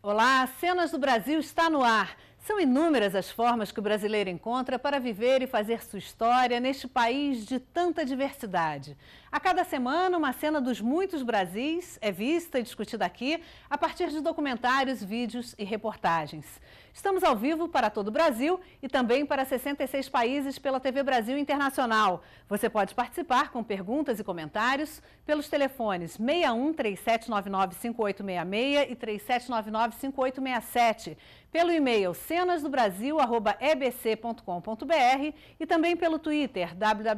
Olá, Cenas do Brasil está no ar. São inúmeras as formas que o brasileiro encontra para viver e fazer sua história neste país de tanta diversidade. A cada semana, uma cena dos muitos Brasis é vista e discutida aqui a partir de documentários, vídeos e reportagens. Estamos ao vivo para todo o Brasil e também para 66 países pela TV Brasil Internacional. Você pode participar com perguntas e comentários pelos telefones 61 3799 5866 e 3799 5867, pelo e-mail cenasdobrasil@ebc.com.br e também pelo Twitter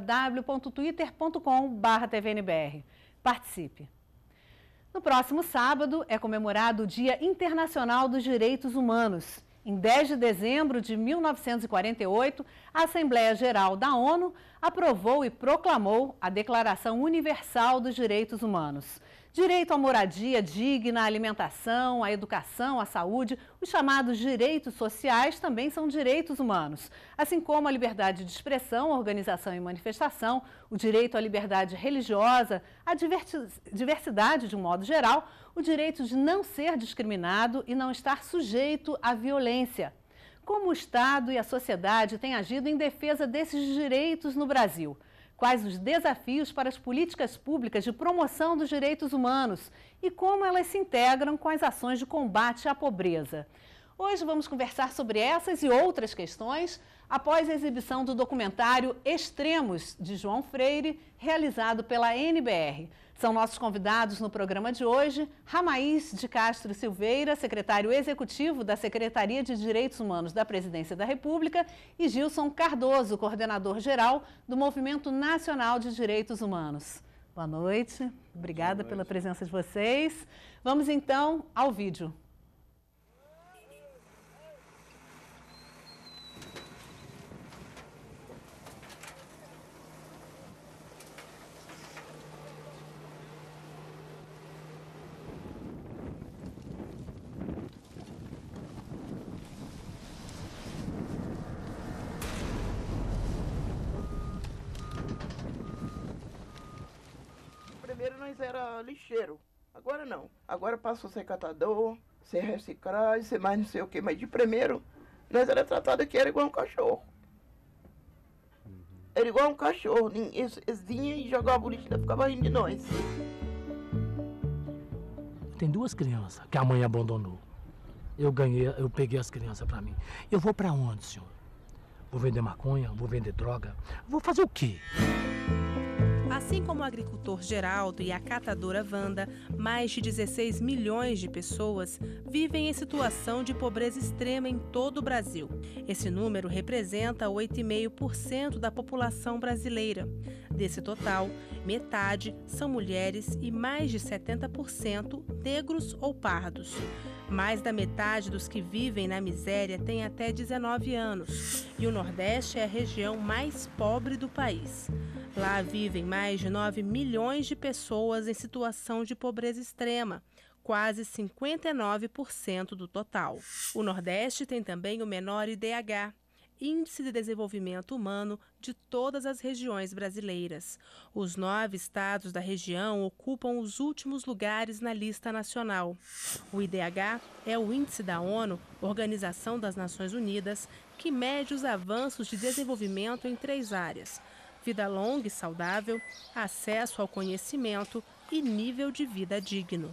www.twitter.com/tvnbr. Participe! No próximo sábado é comemorado o Dia Internacional dos Direitos Humanos. Em 10 de dezembro de 1948, a Assembleia Geral da ONU aprovou e proclamou a Declaração Universal dos Direitos Humanos. Direito à moradia digna, à alimentação, à educação, à saúde, os chamados direitos sociais também são direitos humanos, assim como a liberdade de expressão, organização e manifestação, o direito à liberdade religiosa, à diversidade de um modo geral, o direito de não ser discriminado e não estar sujeito à violência. Como o Estado e a sociedade têm agido em defesa desses direitos no Brasil? Quais os desafios para as políticas públicas de promoção dos direitos humanos e como elas se integram com as ações de combate à pobreza? Hoje vamos conversar sobre essas e outras questões após a exibição do documentário Extremos, de João Freire, realizado pela NBR. São nossos convidados no programa de hoje, Ramaís de Castro Silveira, secretário executivo da Secretaria de Direitos Humanos da Presidência da República, e Gilson Cardoso, coordenador-geral do Movimento Nacional de Direitos Humanos. Boa noite, obrigada pela presença de vocês. Vamos então ao vídeo. Primeiro nós era lixeiro, agora não. Agora passou a ser catador, ser reciclagem, ser mais não sei o que, mas de primeiro nós era tratado aqui, era igual um cachorro. Era igual um cachorro, eles vinham e jogavam o lixo e ficava rindo de nós. Tem duas crianças que a mãe abandonou. Eu peguei as crianças para mim. Eu vou para onde, senhor? Vou vender maconha? Vou vender droga? Vou fazer o quê? Assim como o agricultor Geraldo e a catadora Wanda, mais de 16 milhões de pessoas vivem em situação de pobreza extrema em todo o Brasil. Esse número representa 8,5% da população brasileira. Desse total, metade são mulheres e mais de 70% negros ou pardos. Mais da metade dos que vivem na miséria tem até 19 anos. E o Nordeste é a região mais pobre do país. Lá vivem mais de 9 milhões de pessoas em situação de pobreza extrema, quase 59% do total. O Nordeste tem também o menor IDH, Índice de Desenvolvimento Humano, de todas as regiões brasileiras. Os 9 estados da região ocupam os últimos lugares na lista nacional. O IDH é o índice da ONU, Organização das Nações Unidas, que mede os avanços de desenvolvimento em 3 áreas: vida longa e saudável, acesso ao conhecimento e nível de vida digno.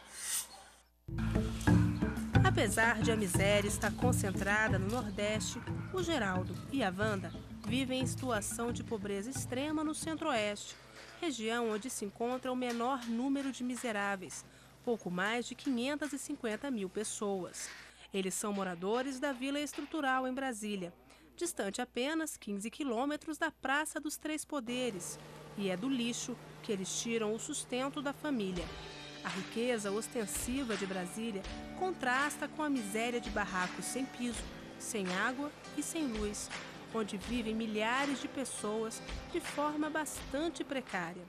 Apesar de a miséria estar concentrada no Nordeste, o Geraldo e a Wanda vivem em situação de pobreza extrema no Centro-Oeste, região onde se encontra o menor número de miseráveis, pouco mais de 550 mil pessoas. Eles são moradores da Vila Estrutural, em Brasília, distante apenas 15 quilômetros da Praça dos Três Poderes, e é do lixo que eles tiram o sustento da família. A riqueza ostensiva de Brasília contrasta com a miséria de barracos sem piso, sem água e sem luz, onde vivem milhares de pessoas de forma bastante precária.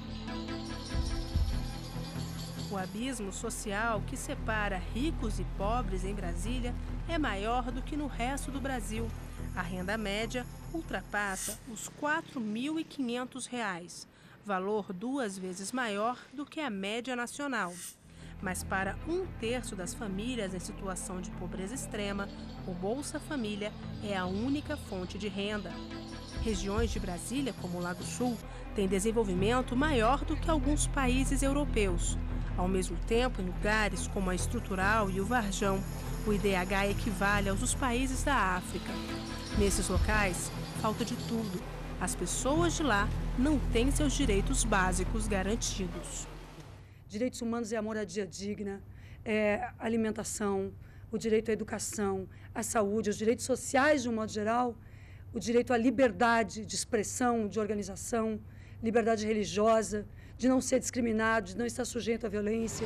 O abismo social que separa ricos e pobres em Brasília é maior do que no resto do Brasil. A renda média ultrapassa os R$ 4.500, valor 2 vezes maior do que a média nacional. Mas para 1/3 das famílias em situação de pobreza extrema, o Bolsa Família é a única fonte de renda. Regiões de Brasília, como o Lago Sul, têm desenvolvimento maior do que alguns países europeus. Ao mesmo tempo, em lugares como a Estrutural e o Varjão, o IDH equivale aos dos países da África. Nesses locais, falta de tudo. As pessoas de lá não têm seus direitos básicos garantidos. Direitos humanos é a moradia digna, é a alimentação, o direito à educação, à saúde, os direitos sociais de um modo geral, o direito à liberdade de expressão, de organização, liberdade religiosa, de não ser discriminado, de não estar sujeito à violência.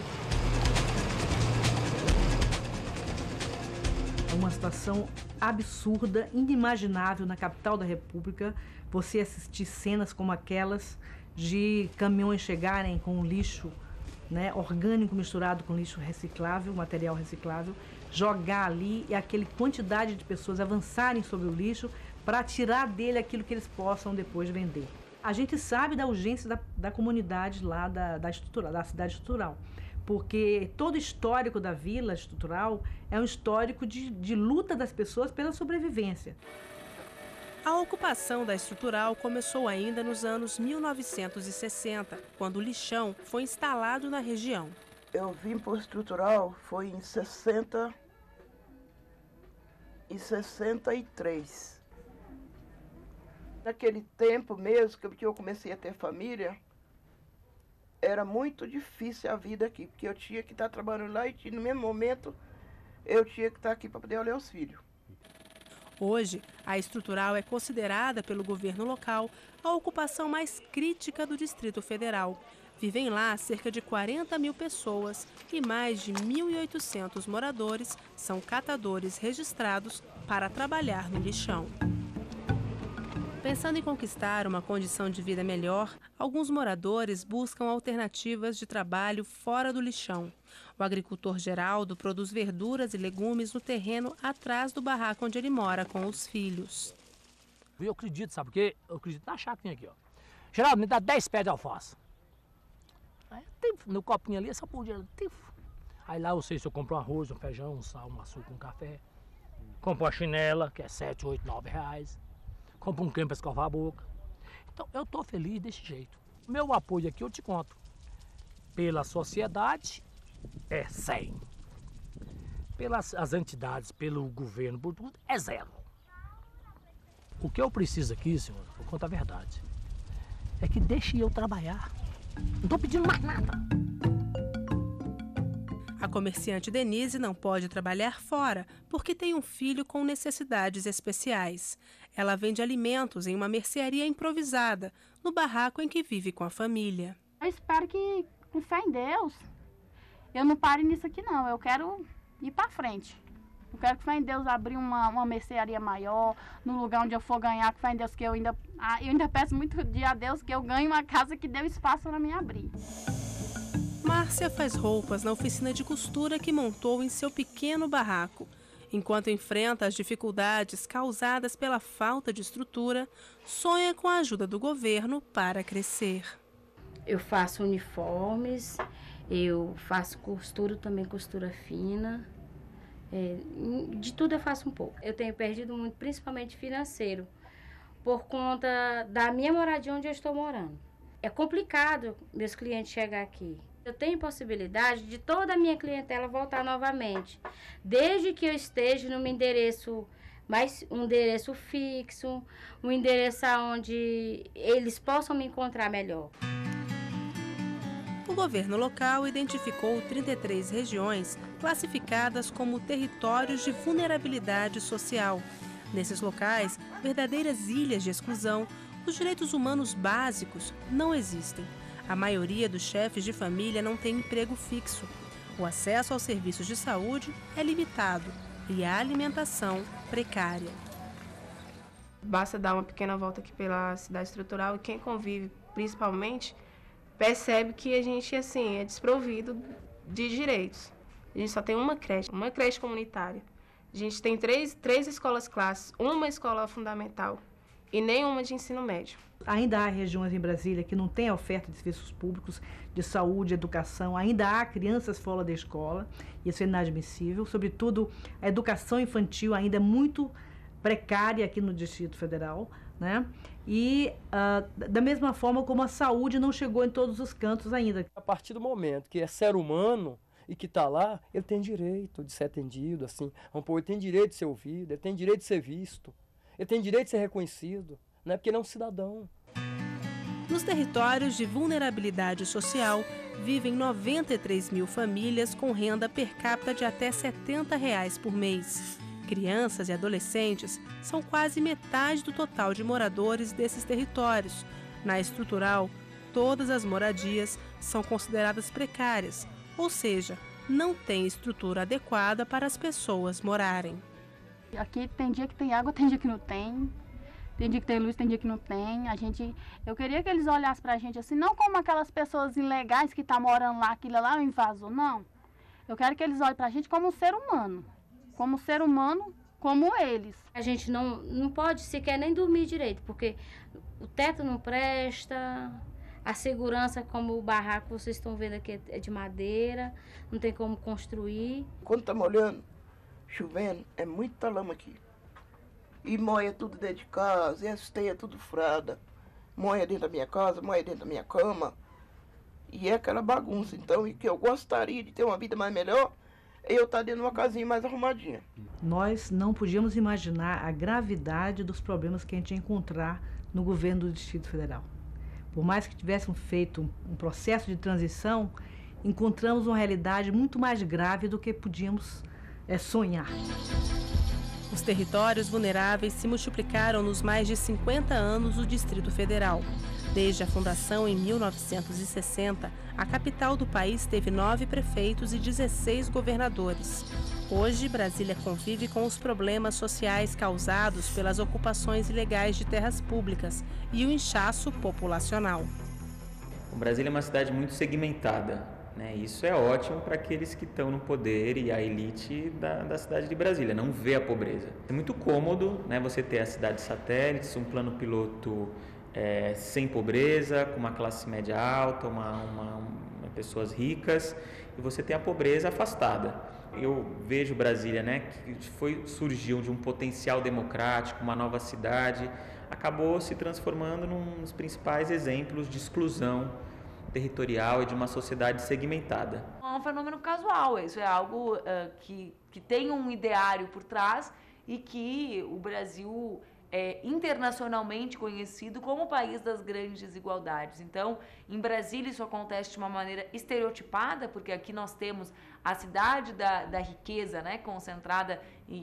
É uma situação absurda, inimaginável na capital da República, você assistir cenas como aquelas de caminhões chegarem com lixo, né, orgânico misturado com lixo reciclável, material reciclável, jogar ali e aquela quantidade de pessoas avançarem sobre o lixo para tirar dele aquilo que eles possam depois vender. A gente sabe da urgência da comunidade lá da cidade estrutural, porque todo histórico da vila estrutural é um histórico de luta das pessoas pela sobrevivência. A ocupação da Estrutural começou ainda nos anos 1960, quando o lixão foi instalado na região. Eu vim para o Estrutural, foi em 60 e 63. Naquele tempo mesmo que eu comecei a ter família, era muito difícil a vida aqui, porque eu tinha que estar trabalhando lá e no mesmo momento eu tinha que estar aqui para poder olhar os filhos. Hoje, a Estrutural é considerada pelo governo local a ocupação mais crítica do Distrito Federal. Vivem lá cerca de 40 mil pessoas e mais de 1.800 moradores são catadores registrados para trabalhar no lixão. Pensando em conquistar uma condição de vida melhor, alguns moradores buscam alternativas de trabalho fora do lixão. O agricultor Geraldo produz verduras e legumes no terreno atrás do barraco onde ele mora com os filhos. Eu acredito, sabe por quê? Eu acredito na chapinha aqui, ó. Geraldo, me dá 10 pés de alface. Aí, no copinho ali, só por dinheiro. Aí lá eu sei se eu compro um arroz, um feijão, um sal, um açúcar, um café. Compro uma chinela, que é 7, 8, 9 reais. Compro um creme para escovar a boca. Então, eu tô feliz desse jeito. Meu apoio aqui, eu te conto. Pela sociedade, é 100. Pelas as entidades, pelo governo, por tudo, é 0. O que eu preciso aqui, senhor, vou contar a verdade, é que deixe eu trabalhar. Não tô pedindo mais nada. A comerciante Denise não pode trabalhar fora porque tem um filho com necessidades especiais. Ela vende alimentos em uma mercearia improvisada, no barraco em que vive com a família. Eu espero que, com fé em Deus, eu não pare nisso aqui não. Eu quero ir para frente. Eu quero que fé em Deus abrir uma mercearia maior, no lugar onde eu for ganhar, que fé em Deus que eu ainda peço muito a Deus que eu ganhe uma casa que dê espaço para mim abrir. Márcia faz roupas na oficina de costura que montou em seu pequeno barraco. Enquanto enfrenta as dificuldades causadas pela falta de estrutura, sonha com a ajuda do governo para crescer. Eu faço uniformes, eu faço costura, também costura fina. De tudo eu faço um pouco. Eu tenho perdido muito, principalmente financeiro, por conta da minha moradia onde eu estou morando. É complicado meus clientes chegar aqui. Eu tenho possibilidade de toda a minha clientela voltar novamente, desde que eu esteja no meu endereço, um endereço fixo, um endereço onde eles possam me encontrar melhor. O governo local identificou 33 regiões classificadas como territórios de vulnerabilidade social. Nesses locais, verdadeiras ilhas de exclusão, os direitos humanos básicos não existem. A maioria dos chefes de família não tem emprego fixo. O acesso aos serviços de saúde é limitado e a alimentação precária. Basta dar uma pequena volta aqui pela cidade estrutural e quem convive principalmente percebe que a gente assim, é desprovido de direitos. A gente só tem uma creche comunitária. A gente tem três escolas classes, uma escola fundamental e nenhuma de ensino médio. Ainda há regiões em Brasília que não têm oferta de serviços públicos, de saúde, educação. Ainda há crianças fora da escola. Isso é inadmissível. Sobretudo, a educação infantil ainda é muito precária aqui no Distrito Federal, né? E da mesma forma como a saúde não chegou em todos os cantos ainda. A partir do momento que é ser humano e que está lá, ele tem direito de ser atendido, assim. Ele tem direito de ser ouvido, ele tem direito de ser visto, ele tem direito de ser reconhecido. Não é porque ele é um cidadão. Nos territórios de vulnerabilidade social, vivem 93 mil famílias com renda per capita de até R$ 70 por mês. Crianças e adolescentes são quase metade do total de moradores desses territórios. Na estrutural, todas as moradias são consideradas precárias, ou seja, não tem estrutura adequada para as pessoas morarem. Aqui tem dia que tem água, tem dia que não tem. Tem dia que tem luz, tem dia que não tem. Eu queria que eles olhassem pra gente assim, não como aquelas pessoas ilegais que estão morando lá, aquilo lá é um invasor, não. Eu quero que eles olhem pra gente como um ser humano. Como ser humano, como eles. A gente não pode sequer nem dormir direito, porque o teto não presta, a segurança, como o barraco que vocês estão vendo aqui, é de madeira, não tem como construir. Quando tá molhando, chovendo, é muita lama aqui. E moia tudo dentro de casa, e as teias tudo furada. Moia dentro da minha casa, moia dentro da minha cama. E é aquela bagunça, então, e que eu gostaria de ter uma vida mais melhor, eu estar dentro de uma casinha mais arrumadinha. Nós não podíamos imaginar a gravidade dos problemas que a gente ia encontrar no governo do Distrito Federal. Por mais que tivéssemos feito um processo de transição, encontramos uma realidade muito mais grave do que podíamos sonhar. Os territórios vulneráveis se multiplicaram nos mais de 50 anos do Distrito Federal. Desde a fundação em 1960, a capital do país teve 9 prefeitos e 16 governadores. Hoje, Brasília convive com os problemas sociais causados pelas ocupações ilegais de terras públicas e o inchaço populacional. O Brasília é uma cidade muito segmentada, né? Isso é ótimo para aqueles que estão no poder e a elite da cidade de Brasília, não vê a pobreza. É muito cômodo, né, você ter a cidade satélites, um plano piloto sem pobreza, com uma classe média alta, pessoas ricas, e você tem a pobreza afastada. Eu vejo Brasília, né, que surgiu de um potencial democrático, uma nova cidade, acabou se transformando num dos principais exemplos de exclusão territorial e de uma sociedade segmentada. É um fenômeno casual, isso é algo que tem um ideário por trás e que o Brasil é internacionalmente conhecido como o país das grandes desigualdades. Então, em Brasília isso acontece de uma maneira estereotipada, porque aqui nós temos a cidade da riqueza, né, concentrada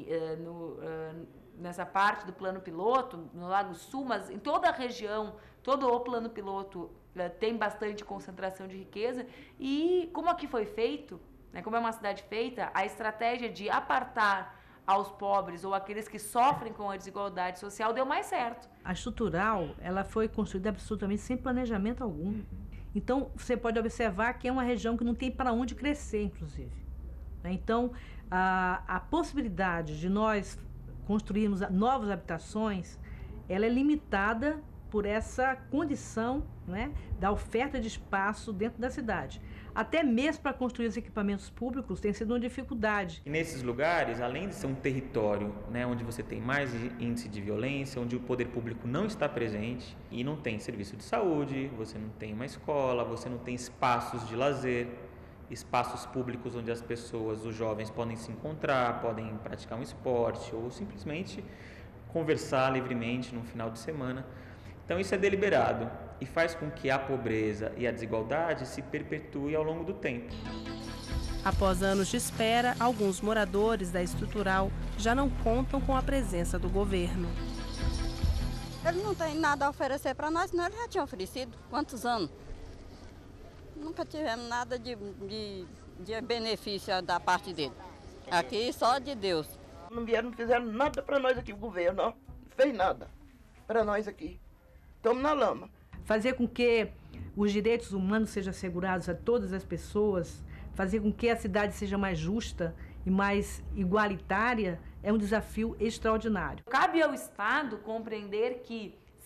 nessa parte do plano piloto, no Lago Sul, mas em toda a região, todo o plano piloto tem bastante concentração de riqueza. E como aqui foi feito, né, como é uma cidade feita, a estratégia de apartar aos pobres ou aqueles que sofrem com a desigualdade social deu mais certo. A estrutural, ela foi construída absolutamente sem planejamento algum. Então, você pode observar que é uma região que não tem para onde crescer, inclusive. Então, a possibilidade de nós construirmos novas habitações, ela é limitada por essa condição, né, da oferta de espaço dentro da cidade. Até mesmo para construir os equipamentos públicos tem sido uma dificuldade. E nesses lugares, além de ser um território, né, onde você tem mais índice de violência, onde o poder público não está presente e não tem serviço de saúde, você não tem uma escola, você não tem espaços de lazer, espaços públicos onde as pessoas, os jovens podem se encontrar, podem praticar um esporte ou simplesmente conversar livremente no final de semana. Então isso é deliberado e faz com que a pobreza e a desigualdade se perpetuem ao longo do tempo. Após anos de espera, alguns moradores da estrutural já não contam com a presença do governo. Ele não tem nada a oferecer para nós, senão ele já tinha oferecido. Quantos anos? Nunca tivemos nada de benefício da parte dele. Aqui só de Deus. Não fizeram nada para nós aqui, o governo, ó. Não fez nada para nós aqui. Estamos na lama. Fazer com que os direitos humanos sejam assegurados a todas as pessoas, fazer com que a cidade seja mais justa e mais igualitária, é um desafio extraordinário. Cabe ao Estado compreender que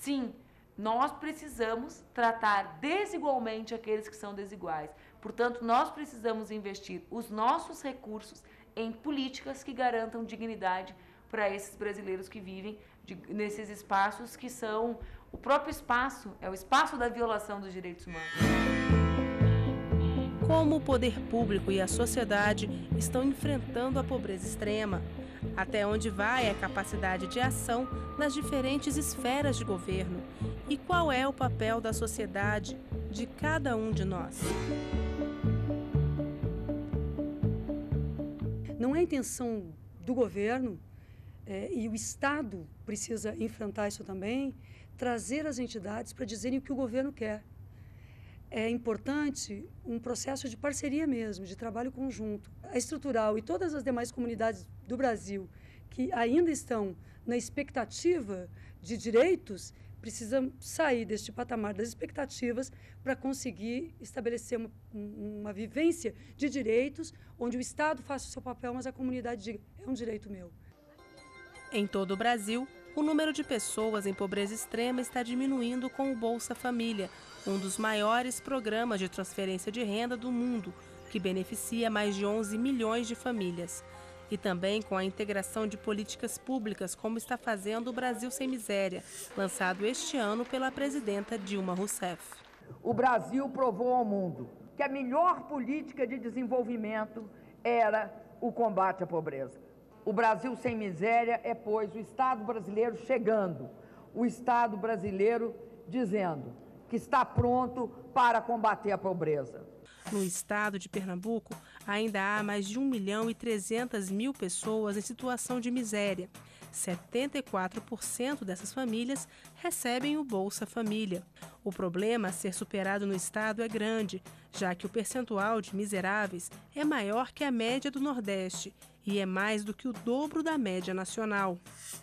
sim, nós precisamos tratar desigualmente aqueles que são desiguais. Portanto, nós precisamos investir os nossos recursos em políticas que garantam dignidade para esses brasileiros que vivem nesses espaços que são o próprio espaço, é o espaço da violação dos direitos humanos. Como o poder público e a sociedade estão enfrentando a pobreza extrema? Até onde vai a capacidade de ação nas diferentes esferas de governo? E qual é o papel da sociedade, de cada um de nós? Não é a intenção do governo, e o Estado precisa enfrentar isso também, trazer as entidades para dizerem o que o governo quer. É importante um processo de parceria mesmo, de trabalho conjunto. A Estrutural e todas as demais comunidades do Brasil que ainda estão na expectativa de direitos, precisam sair deste patamar das expectativas para conseguir estabelecer uma vivência de direitos onde o Estado faça o seu papel, mas a comunidade diga, é um direito meu. Em todo o Brasil, o número de pessoas em pobreza extrema está diminuindo com o Bolsa Família, um dos maiores programas de transferência de renda do mundo, que beneficia mais de 11 milhões de famílias. E também com a integração de políticas públicas, como está fazendo o Brasil Sem Miséria, lançado este ano pela presidenta Dilma Rousseff. O Brasil provou ao mundo que a melhor política de desenvolvimento era o combate à pobreza. O Brasil Sem Miséria é, pois, o Estado brasileiro chegando, o Estado brasileiro dizendo que está pronto para combater a pobreza. No estado de Pernambuco, ainda há mais de 1.300.000 pessoas em situação de miséria. 74% dessas famílias recebem o Bolsa Família. O problema a ser superado no estado é grande, já que o percentual de miseráveis é maior que a média do Nordeste e é mais do que o dobro da média nacional.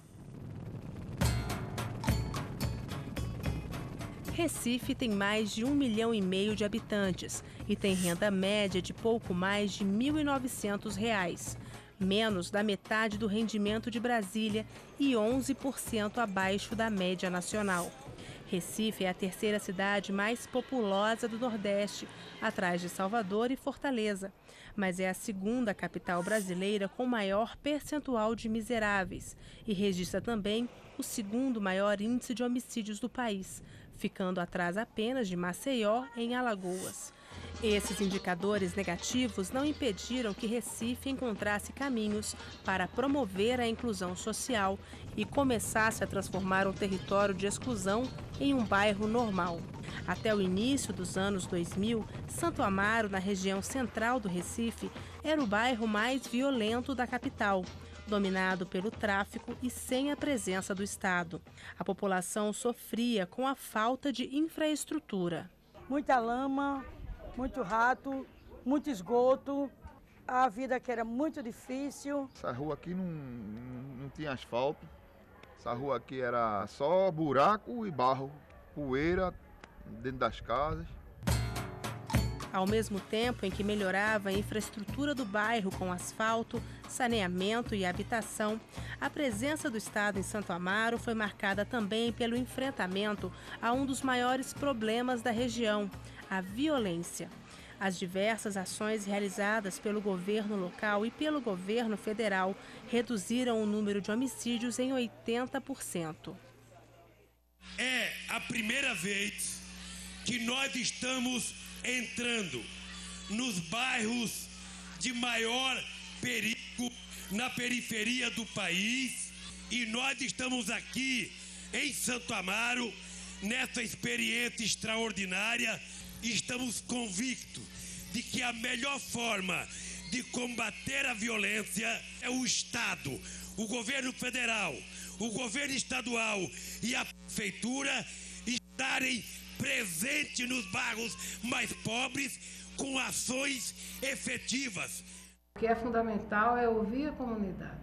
Recife tem mais de 1,5 milhão de habitantes e tem renda média de pouco mais de R$ 1.900, menos da metade do rendimento de Brasília e 11% abaixo da média nacional. Recife é a terceira cidade mais populosa do Nordeste, atrás de Salvador e Fortaleza, mas é a segunda capital brasileira com maior percentual de miseráveis e registra também o segundo maior índice de homicídios do país, ficando atrás apenas de Maceió, em Alagoas. Esses indicadores negativos não impediram que Recife encontrasse caminhos para promover a inclusão social e começasse a transformar um território de exclusão em um bairro normal. Até o início dos anos 2000, Santo Amaro, na região central do Recife, era o bairro mais violento da capital, dominado pelo tráfico e sem a presença do Estado. A população sofria com a falta de infraestrutura. Muita lama, muito rato, muito esgoto, a vida que era muito difícil. Essa rua aqui não tinha asfalto, essa rua aqui era só buraco e barro, poeira dentro das casas. Ao mesmo tempo em que melhorava a infraestrutura do bairro com asfalto, saneamento e habitação, a presença do Estado em Santo Amaro foi marcada também pelo enfrentamento a um dos maiores problemas da região, a violência. As diversas ações realizadas pelo governo local e pelo governo federal reduziram o número de homicídios em 80%. É a primeira vez que nós estamos entrando nos bairros de maior perigo na periferia do país e nós estamos aqui em Santo Amaro nessa experiência extraordinária e estamos convictos de que a melhor forma de combater a violência é o Estado, o governo federal, o governo estadual e a prefeitura estarem presente nos bairros mais pobres com ações efetivas. O que é fundamental é ouvir a comunidade.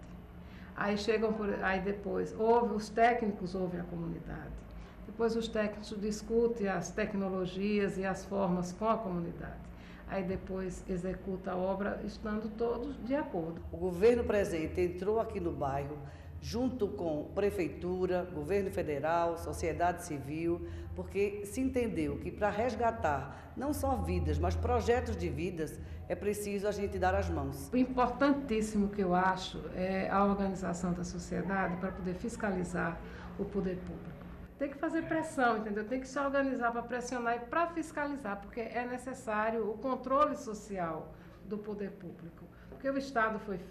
Aí depois os técnicos ouvem a comunidade. Depois os técnicos discutem as tecnologias e as formas com a comunidade. Aí depois executa a obra estando todos de acordo. O governo presente entrou aqui no bairro, junto com prefeitura, governo federal, sociedade civil, porque se entendeu que para resgatar não só vidas, mas projetos de vidas, é preciso a gente dar as mãos. O importantíssimo que eu acho é a organização da sociedade para poder fiscalizar o poder público. Tem que fazer pressão, entendeu? Tem que se organizar para pressionar e para fiscalizar, porque é necessário o controle social do poder público. Porque o Estado foi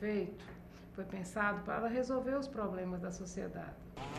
pensado para resolver os problemas da sociedade.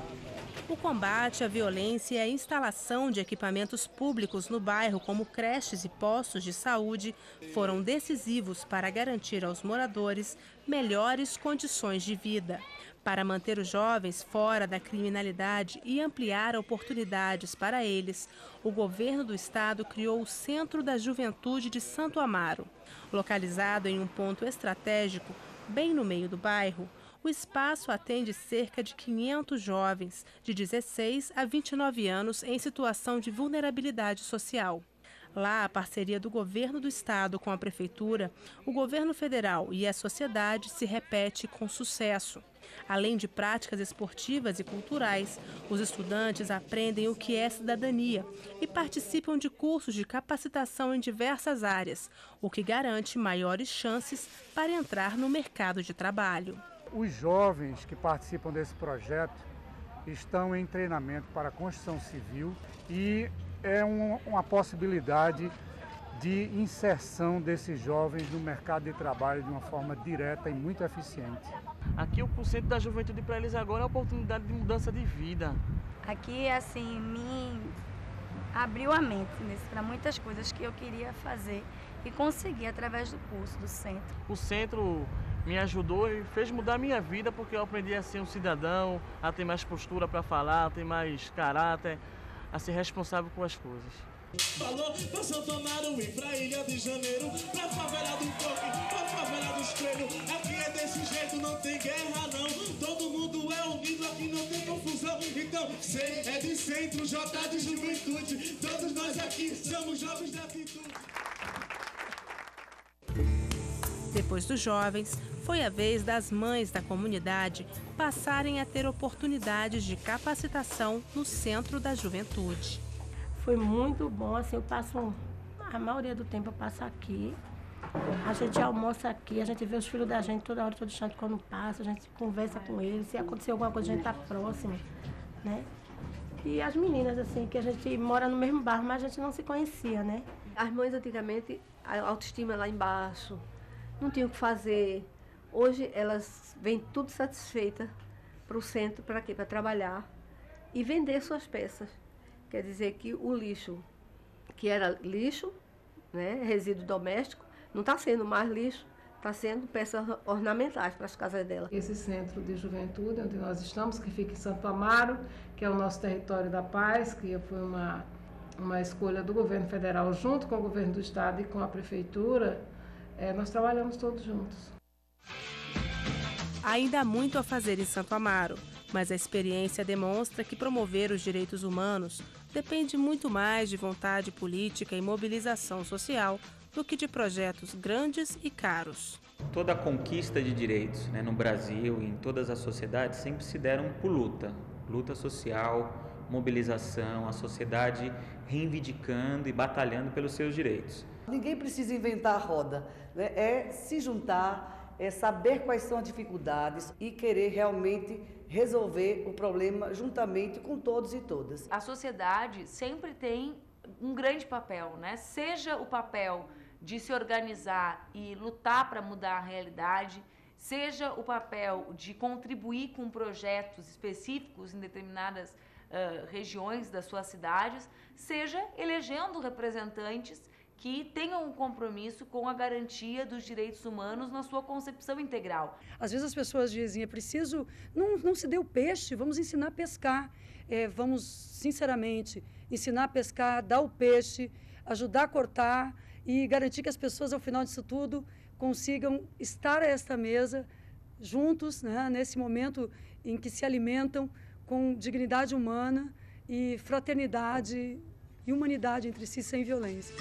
O combate à violência e a instalação de equipamentos públicos no bairro, como creches e postos de saúde, foram decisivos para garantir aos moradores melhores condições de vida. Para manter os jovens fora da criminalidade e ampliar oportunidades para eles, o governo do estado criou o Centro da Juventude de Santo Amaro. Localizado em um ponto estratégico, bem no meio do bairro, o espaço atende cerca de 500 jovens de 16 a 29 anos em situação de vulnerabilidade social. Lá, a parceria do governo do estado com a prefeitura, o governo federal e a sociedade se repete com sucesso. Além de práticas esportivas e culturais, os estudantes aprendem o que é cidadania e participam de cursos de capacitação em diversas áreas, o que garante maiores chances para entrar no mercado de trabalho. Os jovens que participam desse projeto estão em treinamento para a construção civil e é uma possibilidade de inserção desses jovens no mercado de trabalho de uma forma direta e muito eficiente. Aqui o Centro da Juventude para eles agora é a oportunidade de mudança de vida. Aqui, assim, me abriu a mente para muitas coisas que eu queria fazer e consegui através do curso do centro. O centro me ajudou e fez mudar a minha vida porque eu aprendi a ser um cidadão, a ter mais postura para falar, a ter mais caráter, a ser responsável com as coisas. Falou pra Santo Amaro e pra Ilha de Janeiro, pra favela do Coque, pra favela do Espelho. Aqui é desse jeito, não tem guerra não. Todo mundo é unido, aqui não tem confusão. Então, C é de centro, J de juventude. Todos nós aqui somos jovens da atitude. Depois dos jovens, foi a vez das mães da comunidade passarem a ter oportunidades de capacitação no Centro da Juventude. Foi muito bom, assim, a maioria do tempo eu passo aqui, a gente almoça aqui, a gente vê os filhos da gente toda hora, todo instante quando passa, a gente conversa com eles, se acontecer alguma coisa a gente tá próximo, né? E as meninas, assim, que a gente mora no mesmo bairro, mas a gente não se conhecia, né? As mães antigamente, a autoestima lá embaixo, não tinham o que fazer. Hoje elas vêm tudo satisfeitas para o centro, para quê? Para trabalhar e vender suas peças. Quer dizer que o lixo, que era lixo, né, resíduo doméstico, não está sendo mais lixo, está sendo peças ornamentais para as casas dela. Esse centro de juventude onde nós estamos, que fica em Santo Amaro, que é o nosso território da paz, que foi uma escolha do governo federal junto com o governo do estado e com a prefeitura, nós trabalhamos todos juntos. Ainda há muito a fazer em Santo Amaro, mas a experiência demonstra que promover os direitos humanos depende muito mais de vontade política e mobilização social do que de projetos grandes e caros. Toda a conquista de direitos, né, no Brasil e em todas as sociedades sempre se deram por luta social, mobilização, a sociedade reivindicando e batalhando pelos seus direitos. Ninguém precisa inventar a roda, né? É se juntar, é saber quais são as dificuldades e querer realmente resolver o problema juntamente com todos e todas. A sociedade sempre tem um grande papel, né? Seja o papel de se organizar e lutar para mudar a realidade, seja o papel de contribuir com projetos específicos em determinadas regiões das suas cidades, seja elegendo representantes que tenham um compromisso com a garantia dos direitos humanos na sua concepção integral. Às vezes as pessoas dizem, é preciso, não se deu peixe, vamos ensinar a pescar. Vamos, sinceramente, ensinar a pescar, dar o peixe, ajudar a cortar e garantir que as pessoas, ao final disso tudo, consigam estar a esta mesa juntos, né, nesse momento em que se alimentam com dignidade humana e fraternidade e humanidade entre si, sem violência.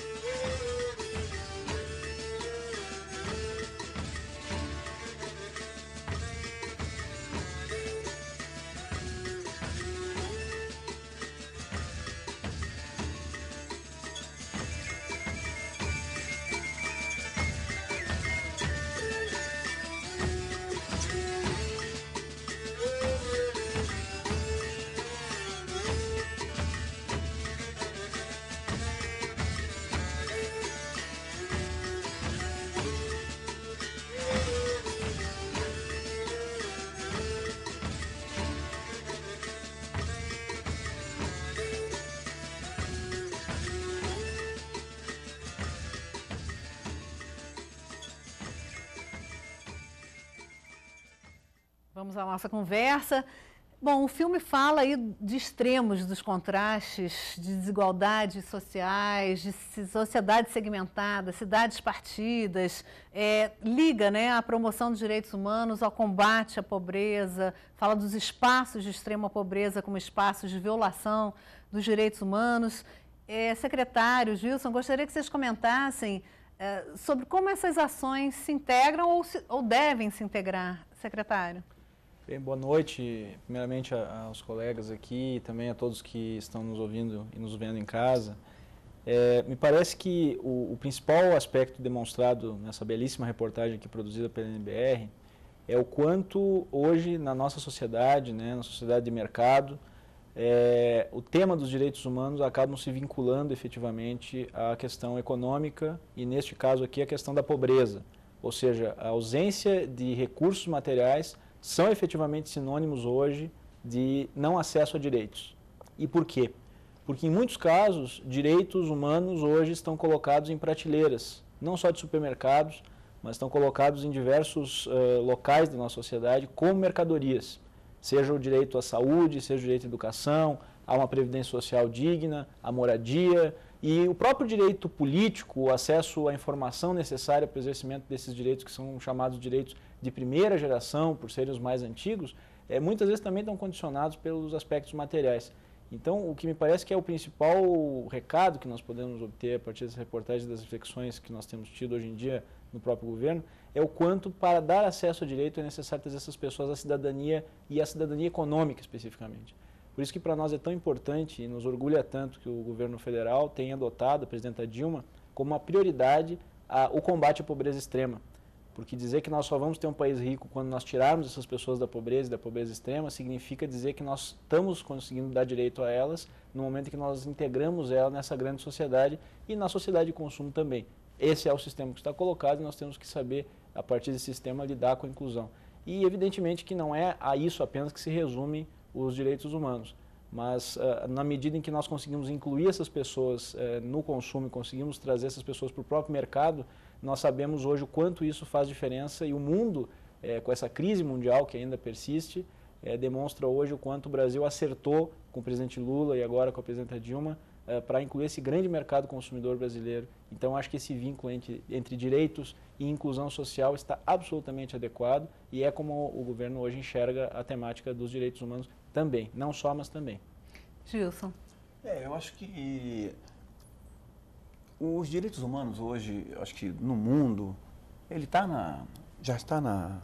Vamos à nossa conversa. Bom, o filme fala aí de extremos, dos contrastes, de desigualdades sociais, de sociedade segmentada, cidades partidas, liga, né, a promoção dos direitos humanos ao combate à pobreza, fala dos espaços de extrema pobreza como espaços de violação dos direitos humanos. Secretário Gilson, gostaria que vocês comentassem sobre como essas ações se integram ou devem se integrar, secretário. Bem, boa noite, primeiramente aos colegas aqui e também a todos que estão nos ouvindo e nos vendo em casa. Me parece que o principal aspecto demonstrado nessa belíssima reportagem aqui produzida pela NBR é o quanto hoje na nossa sociedade, né, na sociedade de mercado, o tema dos direitos humanos acabam se vinculando efetivamente à questão econômica e, neste caso aqui, a questão da pobreza, ou seja, a ausência de recursos materiais são efetivamente sinônimos hoje de não acesso a direitos. E por quê? Porque em muitos casos, direitos humanos hoje estão colocados em prateleiras, não só de supermercados, mas estão colocados em diversos locais da nossa sociedade como mercadorias. Seja o direito à saúde, seja o direito à educação, a uma previdência social digna, a moradia e o próprio direito político, o acesso à informação necessária para o exercimento desses direitos que são chamados direitos de primeira geração, por serem os mais antigos, muitas vezes também estão condicionados pelos aspectos materiais. Então, o que me parece que é o principal recado que nós podemos obter a partir dessa reportagem e das reflexões que nós temos tido hoje em dia no próprio governo, é o quanto para dar acesso ao direito é necessário trazer essas pessoas à cidadania e à cidadania econômica especificamente. Por isso que para nós é tão importante e nos orgulha tanto que o governo federal tenha adotado, a presidenta Dilma, como uma prioridade o combate à pobreza extrema. Porque dizer que nós só vamos ter um país rico quando nós tirarmos essas pessoas da pobreza e da pobreza extrema significa dizer que nós estamos conseguindo dar direito a elas no momento em que nós integramos ela nessa grande sociedade e na sociedade de consumo também. Esse é o sistema que está colocado e nós temos que saber, a partir desse sistema, lidar com a inclusão. E, evidentemente, que não é a isso apenas que se resume os direitos humanos, mas na medida em que nós conseguimos incluir essas pessoas no consumo e conseguimos trazer essas pessoas para o próprio mercado, nós sabemos hoje o quanto isso faz diferença e o mundo, com essa crise mundial que ainda persiste, demonstra hoje o quanto o Brasil acertou com o presidente Lula e agora com a presidenta Dilma para incluir esse grande mercado consumidor brasileiro. Então, acho que esse vínculo entre direitos e inclusão social está absolutamente adequado e é como o governo hoje enxerga a temática dos direitos humanos também, não só, mas também. Gilson. Eu acho que os direitos humanos hoje, acho que no mundo, ele já está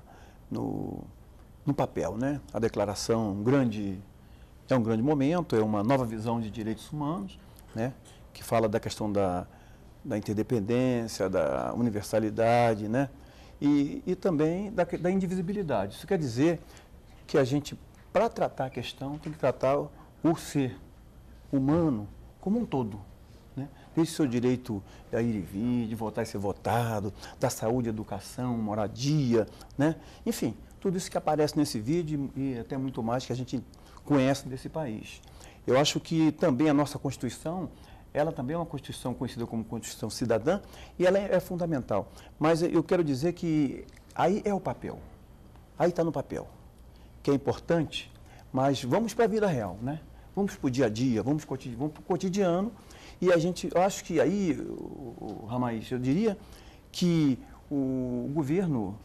no papel, né? A declaração é um grande momento, é uma nova visão de direitos humanos, né? Que fala da questão da interdependência, da universalidade, né? E também da indivisibilidade. Isso quer dizer que a gente, para tratar a questão, tem que tratar o ser humano como um todo. Né? Desde o seu direito a ir e vir, de votar e ser votado, da saúde, educação, moradia, né? Enfim, tudo isso que aparece nesse vídeo e até muito mais que a gente conhece desse país. Eu acho que também a nossa Constituição, ela também é uma Constituição conhecida como Constituição Cidadã e ela é fundamental. Mas eu quero dizer que aí é o papel, aí está no papel, que é importante, mas vamos para a vida real, né? Vamos para o dia a dia, vamos para o cotidiano. E eu acho que aí, Ramaiz, eu diria que o governo,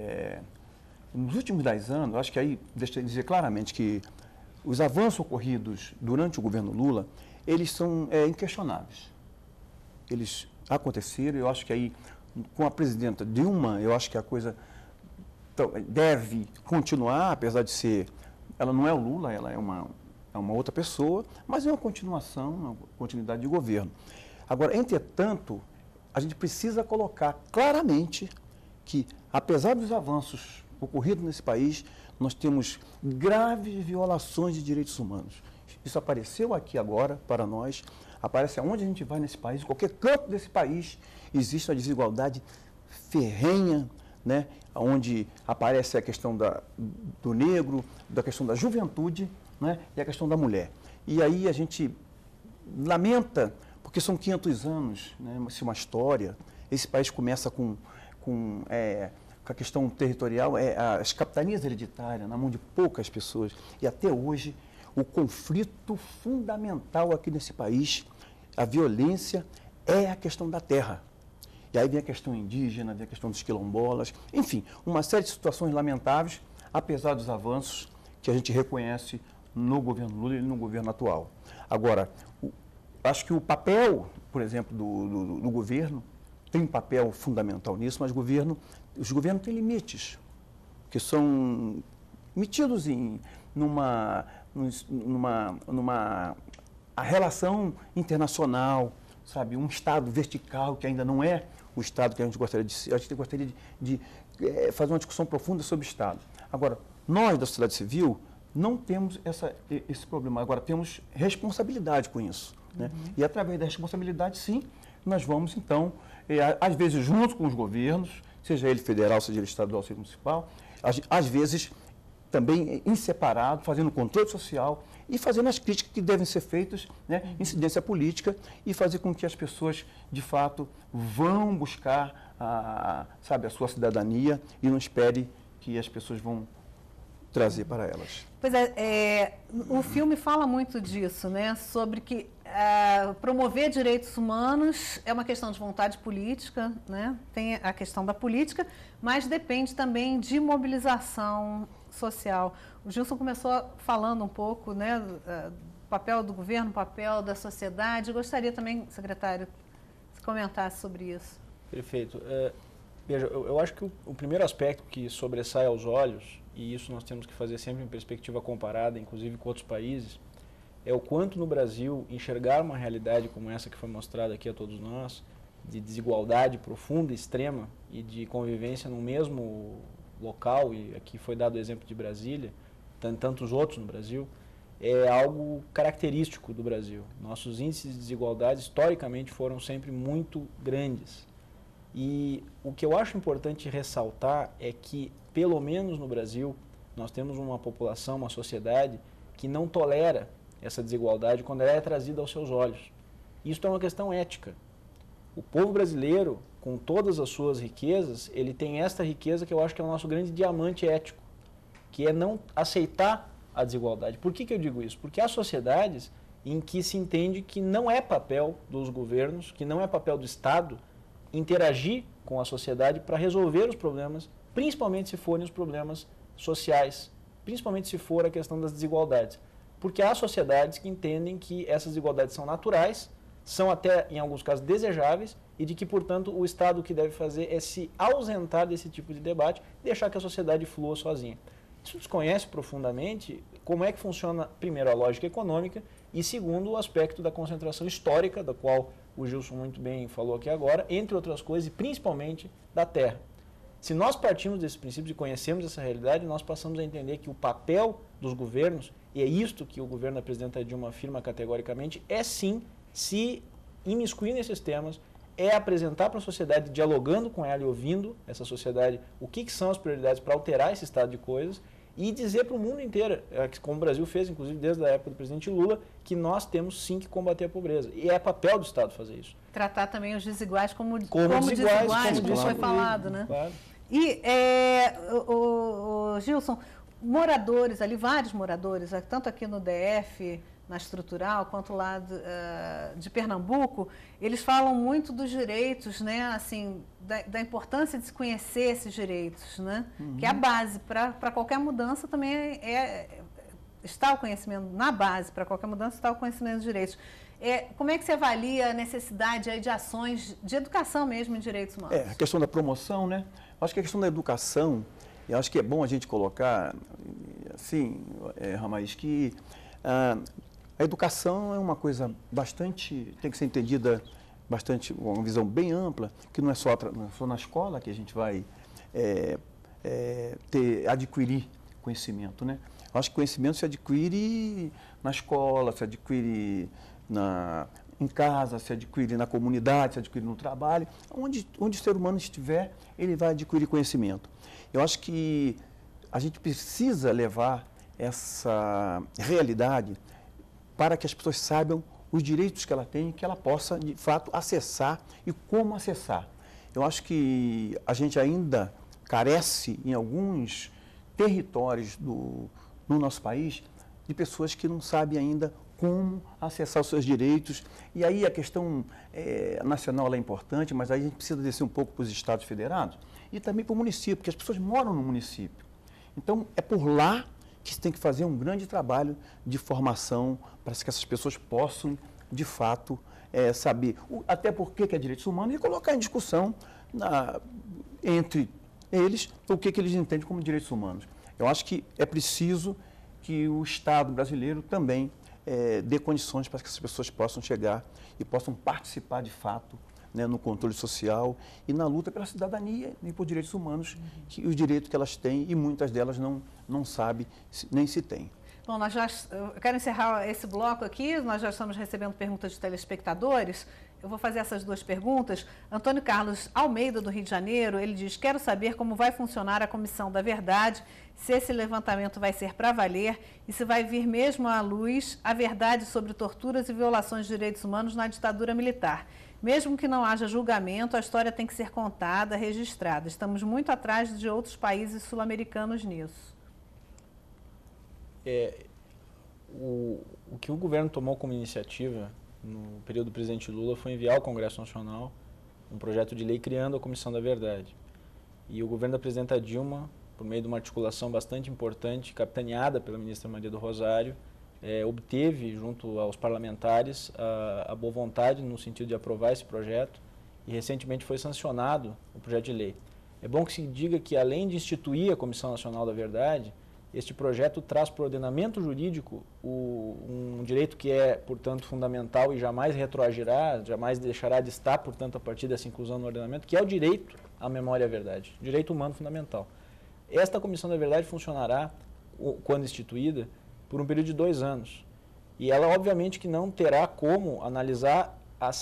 nos últimos 10 anos, acho que aí, deixa eu dizer claramente que os avanços ocorridos durante o governo Lula, eles são inquestionáveis. Eles aconteceram, eu acho que aí, com a presidenta Dilma, eu acho que a coisa deve continuar, apesar de ser, ela não é o Lula, ela é uma outra pessoa, mas é uma continuação, uma continuidade de governo. Agora, entretanto, a gente precisa colocar claramente que, apesar dos avanços ocorridos nesse país, nós temos graves violações de direitos humanos. Isso apareceu aqui agora para nós, aparece aonde a gente vai nesse país, em qualquer canto desse país, existe uma desigualdade ferrenha, né? Onde aparece a questão do negro, da questão da juventude, né? E a questão da mulher. E aí a gente lamenta, porque são 500 anos, né? Uma história. Esse país começa com com a questão territorial, as capitanias hereditárias na mão de poucas pessoas. E até hoje, o conflito fundamental aqui nesse país, a violência, é a questão da terra. E aí vem a questão indígena, vem a questão dos quilombolas, enfim, uma série de situações lamentáveis, apesar dos avanços que a gente reconhece no governo Lula e no governo atual. Agora, acho que o papel, por exemplo, do governo, tem um papel fundamental nisso, mas os governos têm limites, que são metidos numa a relação internacional, sabe, um Estado vertical que ainda não é o Estado que a gente gostaria de ser. A gente gostaria de fazer uma discussão profunda sobre o Estado. Agora, nós da sociedade civil não temos esse problema. Agora, temos responsabilidade com isso. Né? E através da responsabilidade, sim, nós vamos, então, às vezes junto com os governos, seja ele federal, seja ele estadual, seja municipal, às vezes também em separado, fazendo controle social e fazendo as críticas que devem ser feitas, né, incidência política, e fazer com que as pessoas, de fato, vão buscar a sua cidadania e não espere que as pessoas vão trazer para elas. Pois o filme fala muito disso, né, sobre que promover direitos humanos é uma questão de vontade política, né, tem a questão da política, mas depende também de mobilização social. O Gilson começou falando um pouco, né, do papel do governo, papel da sociedade. Eu gostaria também, secretário, que você comentasse sobre isso. Perfeito. Veja, eu acho que o primeiro aspecto que sobressai aos olhos, e isso nós temos que fazer sempre em perspectiva comparada, inclusive com outros países, é o quanto no Brasil enxergar uma realidade como essa que foi mostrada aqui a todos nós, de desigualdade profunda, extrema, e de convivência no mesmo local, e aqui foi dado o exemplo de Brasília, tantos outros no Brasil, é algo característico do Brasil. Nossos índices de desigualdade historicamente foram sempre muito grandes. E o que eu acho importante ressaltar é que, pelo menos no Brasil, nós temos uma população, uma sociedade que não tolera essa desigualdade quando ela é trazida aos seus olhos. Isso é uma questão ética. O povo brasileiro, com todas as suas riquezas, ele tem esta riqueza que eu acho que é o nosso grande diamante ético, que é não aceitar a desigualdade. Por que eu digo isso? Porque há sociedades em que se entende que não é papel dos governos, que não é papel do Estado interagir com a sociedade para resolver os problemas, principalmente se forem os problemas sociais, principalmente se for a questão das desigualdades. Porque há sociedades que entendem que essas desigualdades são naturais, são até, em alguns casos, desejáveis, e de que, portanto, o Estado o que deve fazer é se ausentar desse tipo de debate e deixar que a sociedade flua sozinha. Isso desconhece profundamente como é que funciona, primeiro, a lógica econômica e, segundo, o aspecto da concentração histórica, da qual o Gilson muito bem falou aqui agora, entre outras coisas, e principalmente da terra. Se nós partimos desse princípio e conhecemos essa realidade, nós passamos a entender que o papel dos governos, e é isto que o governo da presidenta Dilma afirma categoricamente, é sim se imiscuir nesses temas, é apresentar para a sociedade, dialogando com ela e ouvindo essa sociedade, o que são as prioridades para alterar esse estado de coisas, e dizer para o mundo inteiro, como o Brasil fez, inclusive desde a época do presidente Lula, que nós temos sim que combater a pobreza. E é papel do Estado fazer isso. Tratar também os desiguais como desiguais, como foi falado, né? Claro. E, Gilson, moradores ali, vários moradores, tanto aqui no DF, na estrutural, quanto lá de Pernambuco, eles falam muito dos direitos, né, assim, da importância de se conhecer esses direitos, né, que é a base para qualquer mudança também está o conhecimento, na base para qualquer mudança está o conhecimento dos direitos. Como é que você avalia a necessidade aí de ações de educação mesmo em direitos humanos? A questão da promoção, né, acho que a questão da educação, eu acho que é bom a gente colocar, assim, Ramaiz, que a educação é uma coisa tem que ser entendida uma visão bem ampla, que não é só na escola que a gente vai adquirir conhecimento, né? Acho que conhecimento se adquire na escola, se adquire em casa, se adquire na comunidade, se adquire no trabalho. Onde o ser humano estiver, ele vai adquirir conhecimento. Eu acho que a gente precisa levar essa realidade para que as pessoas saibam os direitos que ela tem e que ela possa, de fato, acessar e como acessar. Eu acho que a gente ainda carece em alguns territórios no nosso país de pessoas que não sabem ainda como acessar os seus direitos. E aí a questão nacional é importante, mas aí a gente precisa descer um pouco para os estados federados e também para o município, porque as pessoas moram no município. Então, é por lá que se tem que fazer um grande trabalho de formação para que essas pessoas possam, de fato, saber até por que é direitos humanos e colocar em discussão entre eles o que eles entendem como direitos humanos. Eu acho que é preciso que o Estado brasileiro também dê condições para que essas pessoas possam chegar e possam participar de fato, né, no controle social e na luta pela cidadania e por direitos humanos, os direitos que elas têm e muitas delas não sabem nem se têm. Bom, eu quero encerrar esse bloco aqui, nós já estamos recebendo perguntas de telespectadores. Eu vou fazer essas duas perguntas. Antônio Carlos Almeida, do Rio de Janeiro, ele diz: quero saber como vai funcionar a Comissão da Verdade, se esse levantamento vai ser para valer e se vai vir mesmo à luz a verdade sobre torturas e violações de direitos humanos na ditadura militar. Mesmo que não haja julgamento, a história tem que ser contada, registrada. Estamos muito atrás de outros países sul-americanos nisso. O que o governo tomou como iniciativa no período do presidente Lula foi enviar ao Congresso Nacional um projeto de lei criando a Comissão da Verdade. E o governo da presidenta Dilma, por meio de uma articulação bastante importante, capitaneada pela ministra Maria do Rosário, obteve, junto aos parlamentares, a boa vontade no sentido de aprovar esse projeto e recentemente foi sancionado o projeto de lei. É bom que se diga que, além de instituir a Comissão Nacional da Verdade, este projeto traz para o ordenamento jurídico um direito que é, portanto, fundamental e jamais retroagirá, jamais deixará de estar, portanto, a partir dessa inclusão no ordenamento, que é o direito à memória e à verdade, direito humano fundamental. Esta Comissão da Verdade funcionará, quando instituída, por um período de 2 anos. E ela, obviamente, que não terá como analisar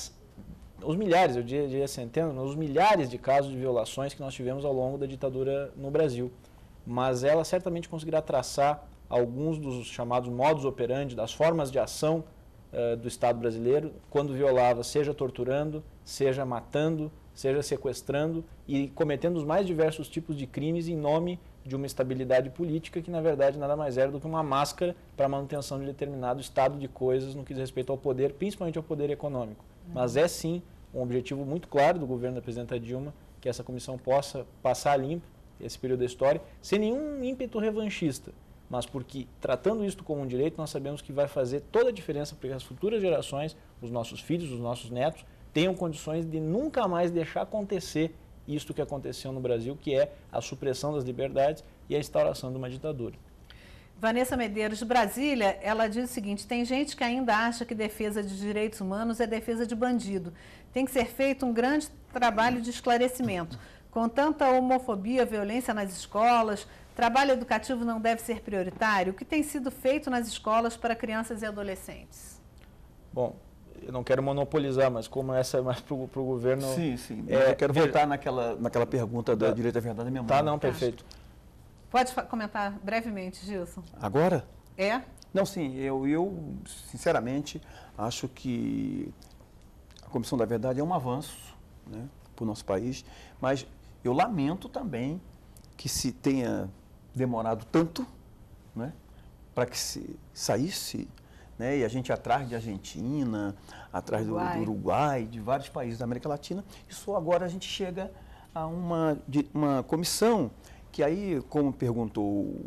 os milhares, eu diria centenas, os milhares de casos de violações que nós tivemos ao longo da ditadura no Brasil. Mas ela certamente conseguirá traçar alguns dos chamados modus operandi, das formas de ação do Estado brasileiro, quando violava, seja torturando, seja matando, seja sequestrando e cometendo os mais diversos tipos de crimes em nome de uma estabilidade política que, na verdade, nada mais era do que uma máscara para a manutenção de determinado estado de coisas no que diz respeito ao poder, principalmente ao poder econômico. Mas é, sim, um objetivo muito claro do governo da presidenta Dilma que essa comissão possa passar limpo esse período da história, sem nenhum ímpeto revanchista, mas porque, tratando isto como um direito, nós sabemos que vai fazer toda a diferença para que as futuras gerações, os nossos filhos, os nossos netos, tenham condições de nunca mais deixar acontecer isto que aconteceu no Brasil, que é a supressão das liberdades e a instauração de uma ditadura. Vanessa Medeiros, de Brasília, ela diz o seguinte: tem gente que ainda acha que defesa de direitos humanos é defesa de bandido. Tem que ser feito um grande trabalho de esclarecimento. Com tanta homofobia, violência nas escolas, trabalho educativo não deve ser prioritário? O que tem sido feito nas escolas para crianças e adolescentes? Bom, eu não quero monopolizar, mas como essa é mais para o governo... Sim. Eu quero voltar naquela pergunta da direito à verdade e memória. Tá, não, perfeito. Pode comentar brevemente, Gilson. Agora? É? Não, sim, eu sinceramente acho que a Comissão da Verdade é um avanço, né, para o nosso país, mas eu lamento também que se tenha demorado tanto, né, para que se saísse, né, e a gente atrás de Argentina, atrás do Uruguai, de vários países da América Latina, e só agora a gente chega a uma comissão que aí, como perguntou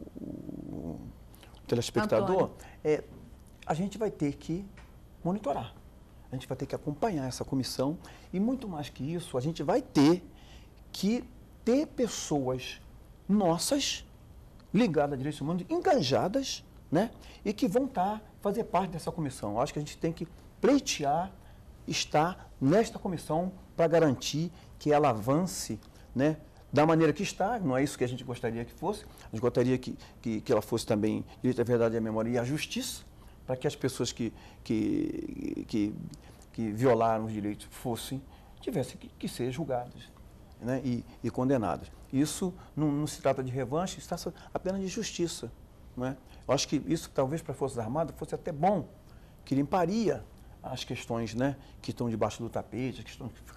o telespectador, a gente vai ter que monitorar, a gente vai ter que acompanhar essa comissão e, muito mais que isso, a gente vai ter que ter pessoas nossas ligadas a direitos humanos, engajadas, né, e que vão fazer parte dessa comissão. Eu acho que a gente tem que pleitear estar nesta comissão para garantir que ela avance, né, da maneira que está. Não é isso que a gente gostaria que fosse. A gente gostaria que ela fosse também direito à verdade, à memória e à justiça, para que as pessoas que violaram os direitos tivessem que ser julgadas, né, e condenadas. Isso não se trata de revanche, se trata apenas de justiça, né? Eu acho que isso talvez para as Forças Armadas fosse até bom, que limparia as questões, né, que estão debaixo do tapete, as questões que ficaram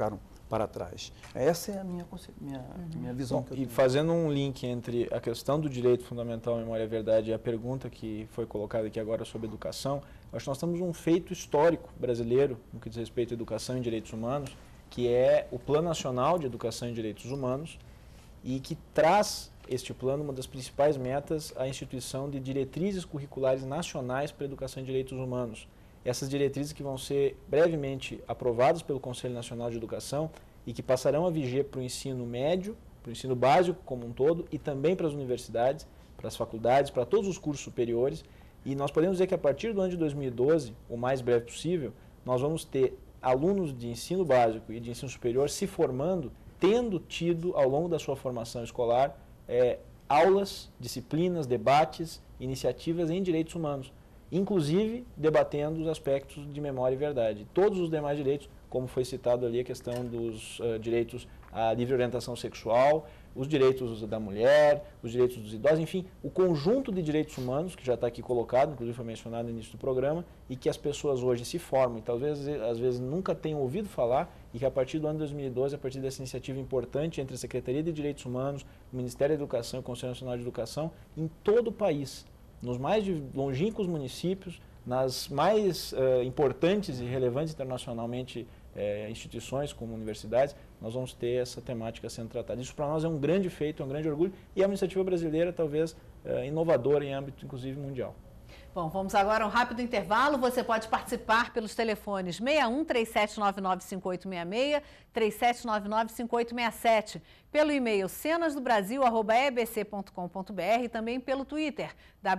para trás. Essa é a minha visão. Bom, e fazendo um link entre a questão do direito fundamental à memória e à verdade e a pergunta que foi colocada aqui agora sobre educação, acho que nós temos um feito histórico brasileiro no que diz respeito à educação e direitos humanos, que é o Plano Nacional de Educação e Direitos Humanos, e que traz este plano, uma das principais metas, a instituição de diretrizes curriculares nacionais para a educação e direitos humanos. Essas diretrizes que vão ser brevemente aprovadas pelo Conselho Nacional de Educação e que passarão a viger para o ensino médio, para o ensino básico como um todo e também para as universidades, para as faculdades, para todos os cursos superiores. E nós podemos dizer que a partir do ano de 2012, o mais breve possível, nós vamos ter alunos de ensino básico e de ensino superior se formando, tendo tido ao longo da sua formação escolar aulas, disciplinas, debates, iniciativas em direitos humanos, inclusive debatendo os aspectos de memória e verdade. Todos os demais direitos, como foi citado ali a questão dos direitos à livre orientação sexual, os direitos da mulher, os direitos dos idosos, enfim, o conjunto de direitos humanos, que já está aqui colocado, inclusive foi mencionado no início do programa, e que as pessoas hoje se formam e talvez, às vezes, nunca tenham ouvido falar, e que a partir do ano 2012, a partir dessa iniciativa importante entre a Secretaria de Direitos Humanos, o Ministério da Educação e o Conselho Nacional de Educação, em todo o país, nos mais longínquos municípios, nas mais importantes e relevantes internacionalmente instituições como universidades, nós vamos ter essa temática sendo tratada. Isso para nós é um grande feito, é um grande orgulho e é uma iniciativa brasileira talvez inovadora em âmbito inclusive mundial. Bom, vamos agora a um rápido intervalo. Você pode participar pelos telefones 61 3799 5866, 3799 5867, pelo e-mail cenasdobrasil@ebc.com.br e também pelo Twitter,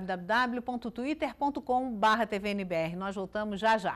www.twitter.com/tvnbr. Nós voltamos já já.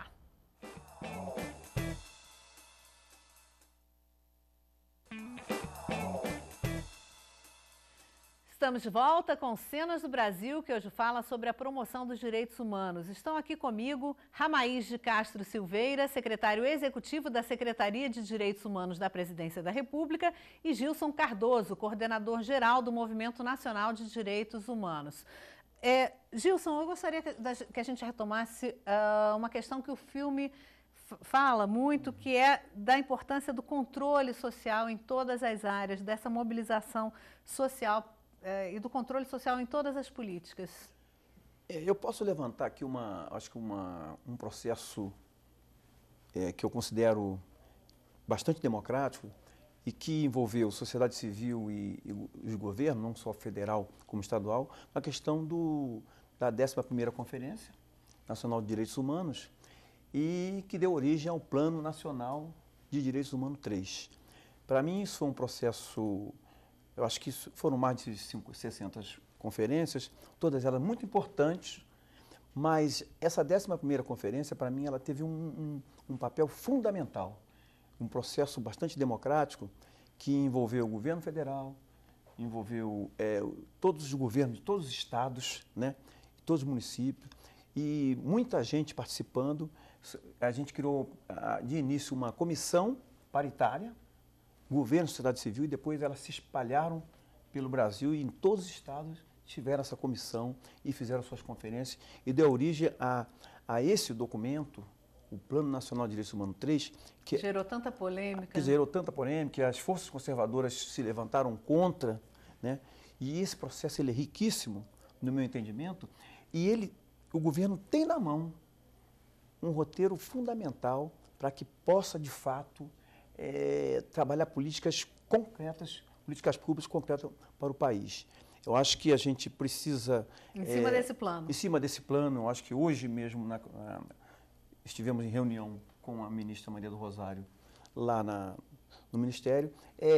Estamos de volta com Cenas do Brasil, que hoje fala sobre a promoção dos direitos humanos. Estão aqui comigo Ramaís de Castro Silveira, secretário executivo da Secretaria de Direitos Humanos da Presidência da República, e Gilson Cardoso, coordenador geral do Movimento Nacional de Direitos Humanos. Gilson, eu gostaria que a gente retomasse uma questão que o filme fala muito, que é da importância do controle social em todas as áreas, dessa mobilização social e do controle social em todas as políticas. Eu posso levantar aqui um processo que eu considero bastante democrático e que envolveu sociedade civil e os governos, não só federal como estadual, na questão da 11ª Conferência Nacional de Direitos Humanos e que deu origem ao Plano Nacional de Direitos Humanos 3. Para mim, isso foi um processo. Eu acho que foram mais de 60 conferências, todas elas muito importantes, mas essa 11ª conferência, para mim, ela teve um papel fundamental, um processo bastante democrático que envolveu o governo federal, envolveu todos os governos de todos os estados, né, todos os municípios, e muita gente participando. A gente criou, de início, uma comissão paritária, governo, sociedade civil, e depois elas se espalharam pelo Brasil e em todos os estados tiveram essa comissão e fizeram suas conferências e deu origem a esse documento, o Plano Nacional de Direitos Humanos 3, que gerou tanta polêmica. Que gerou tanta polêmica, que as forças conservadoras se levantaram contra, né? E esse processo ele é riquíssimo, no meu entendimento, e o governo tem na mão um roteiro fundamental para que possa, de fato, trabalhar políticas concretas, políticas públicas concretas para o país. Eu acho que a gente precisa... Em cima desse plano. Em cima desse plano, eu acho que hoje mesmo estivemos em reunião com a ministra Maria do Rosário lá no Ministério,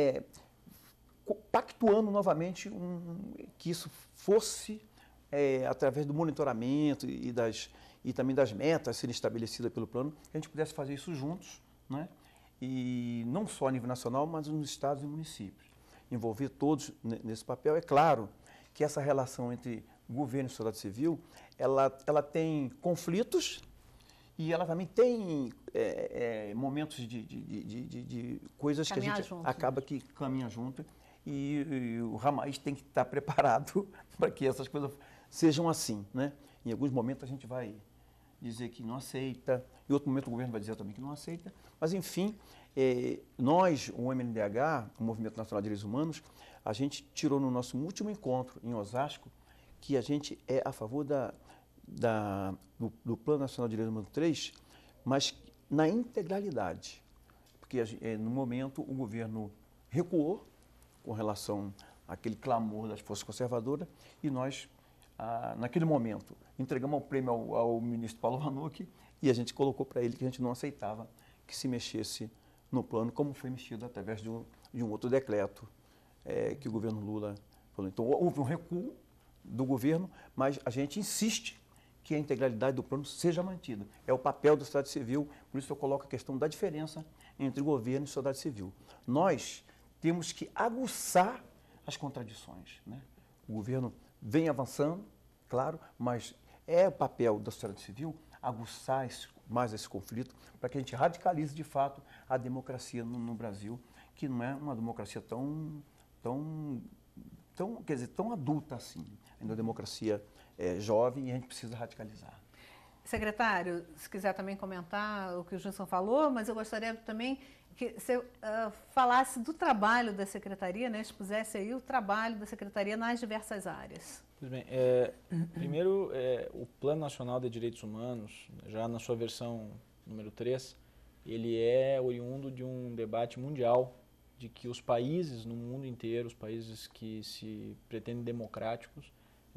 pactuando novamente que isso fosse, através do monitoramento e também das metas a serem estabelecidas pelo plano, que a gente pudesse fazer isso juntos, né? E não só a nível nacional, mas nos estados e municípios. Envolver todos nesse papel. É claro que essa relação entre governo e sociedade civil, ela tem conflitos e ela também tem momentos de coisas que a gente acaba que caminha junto e o Ramaís tem que estar preparado para que essas coisas sejam assim, né? Em alguns momentos a gente vai dizer que não aceita, em outro momento o governo vai dizer também que não aceita, mas enfim, Nós, o MNDH, o Movimento Nacional de Direitos Humanos, a gente tirou no nosso último encontro em Osasco que a gente é a favor do Plano Nacional de Direitos Humanos 3, mas na integralidade. Porque no momento o governo recuou com relação àquele clamor das forças conservadoras e nós, naquele momento, entregamos o prêmio ao ministro Paulo Vanucchi e a gente colocou para ele que a gente não aceitava que se mexesse no plano, como foi mexido através de um outro decreto que o governo Lula falou. Então, houve um recuo do governo, mas a gente insiste que a integralidade do plano seja mantida. É o papel da sociedade civil, por isso eu coloco a questão da diferença entre governo e sociedade civil. Nós temos que aguçar as contradições, né? O governo vem avançando, claro, mas é o papel da sociedade civil aguçar mais esse conflito para que a gente radicalize de fato a democracia no Brasil, que não é uma democracia tão adulta assim. Ainda a democracia é jovem e a gente precisa radicalizar. Secretário, se quiser também comentar o que o Gilson falou, mas eu gostaria também que você falasse do trabalho da Secretaria, né, expusesse aí o trabalho da Secretaria nas diversas áreas. Pois bem, primeiro, o Plano Nacional de Direitos Humanos, já na sua versão número 3, ele é oriundo de um debate mundial de que os países no mundo inteiro, os países que se pretendem democráticos